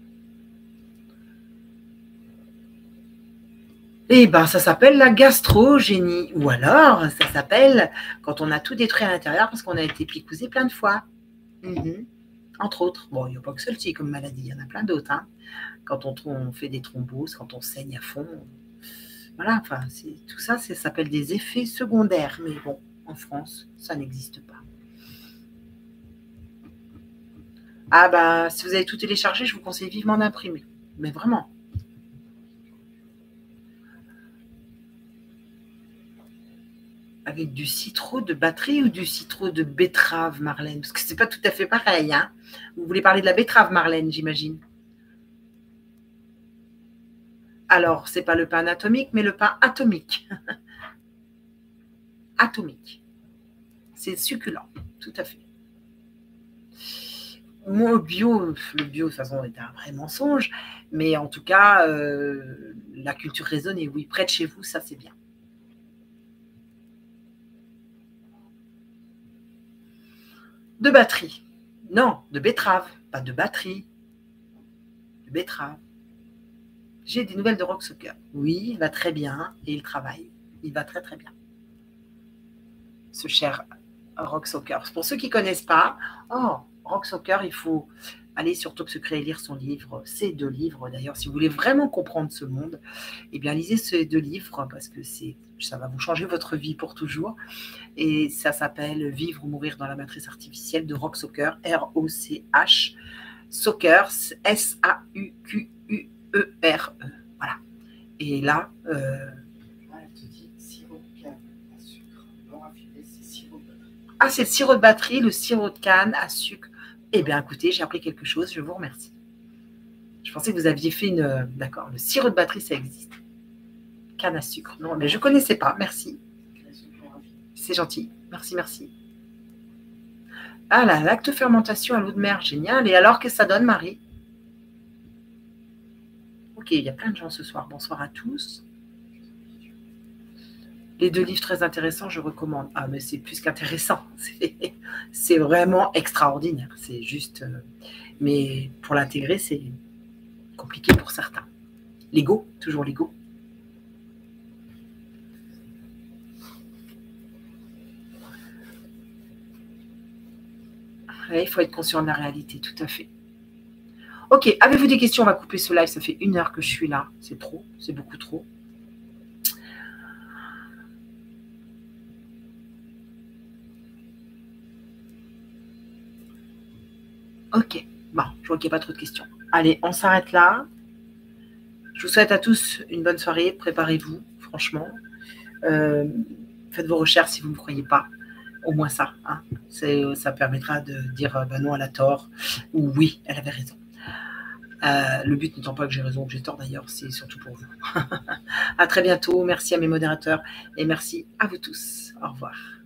Eh ben, ça s'appelle la gastrogénie. Ou alors, ça s'appelle quand on a tout détruit à l'intérieur parce qu'on a été picousé plein de fois. Mm-hmm. Entre autres. Bon, il n'y a pas que celle-ci comme maladie, il y en a plein d'autres. Hein. Quand on, on fait des thromboses, quand on saigne à fond. Voilà, enfin, tout ça, ça s'appelle des effets secondaires. Mais bon, en France, ça n'existe pas. Ah bah, si vous avez tout téléchargé, je vous conseille vivement d'imprimer. Mais vraiment. Avec du citron de batterie ou du citron de betterave, Marlène? Parce que c'est pas tout à fait pareil. Hein. Vous voulez parler de la betterave, Marlène, j'imagine. Alors, c'est pas le pain anatomique, mais le pain atomique. Atomique. C'est succulent, tout à fait. Moi, bio, le bio, de toute façon, est un vrai mensonge. Mais en tout cas, euh, la culture raisonnée, oui, près de chez vous, ça, c'est bien. De batterie. Non, de betterave, pas de batterie. De betterave. J'ai des nouvelles de Rocksocker. Oui, il va très bien et il travaille. Il va très très bien. Ce cher Rocksocker. Pour ceux qui ne connaissent pas, oh, Rocksocker, il faut aller sur Top Secret et lire son livre. Ces deux livres, d'ailleurs, si vous voulez vraiment comprendre ce monde, eh bien, lisez ces deux livres parce que c'est, ça va vous changer votre vie pour toujours. Et ça s'appelle Vivre ou mourir dans la matrice artificielle de Rocksocker, R O C H, Soccer, S A U Q U E R E. Voilà. Et là, euh, elle te dit sirop de canne à sucre non raffiné, c'est sirop de batterie. Ah, c'est le sirop de batterie, le sirop de canne à sucre. Eh bien, écoutez, j'ai appris quelque chose, je vous remercie. Je pensais que vous aviez fait une... D'accord, le sirop de batterie, ça existe. Canne à sucre. Non, mais je ne connaissais pas, merci. C'est gentil, merci, merci. Ah, la lactofermentation à l'eau de mer, génial. Et alors, qu'est-ce que ça donne, Marie? Ok, il y a plein de gens ce soir. Bonsoir à tous. Les deux livres très intéressants, je recommande. Ah, mais c'est plus qu'intéressant. C'est vraiment extraordinaire. C'est juste... Euh, mais pour l'intégrer, c'est compliqué pour certains. L'ego, toujours l'ego. Ouais, il faut être conscient de la réalité, tout à fait. Ok, avez-vous des questions? On va couper ce live, ça fait une heure que je suis là. C'est trop, c'est beaucoup trop. Ok, bon, je vois qu'il n'y a pas trop de questions. Allez, on s'arrête là. Je vous souhaite à tous une bonne soirée. Préparez-vous, franchement. Euh, faites vos recherches si vous ne me croyez pas. Au moins ça. Hein. Ça permettra de dire ben non, elle a tort. Ou oui, elle avait raison. Euh, le but n'étant pas que j'ai raison ou que j'ai tort d'ailleurs, c'est surtout pour vous. À très bientôt. Merci à mes modérateurs et merci à vous tous. Au revoir.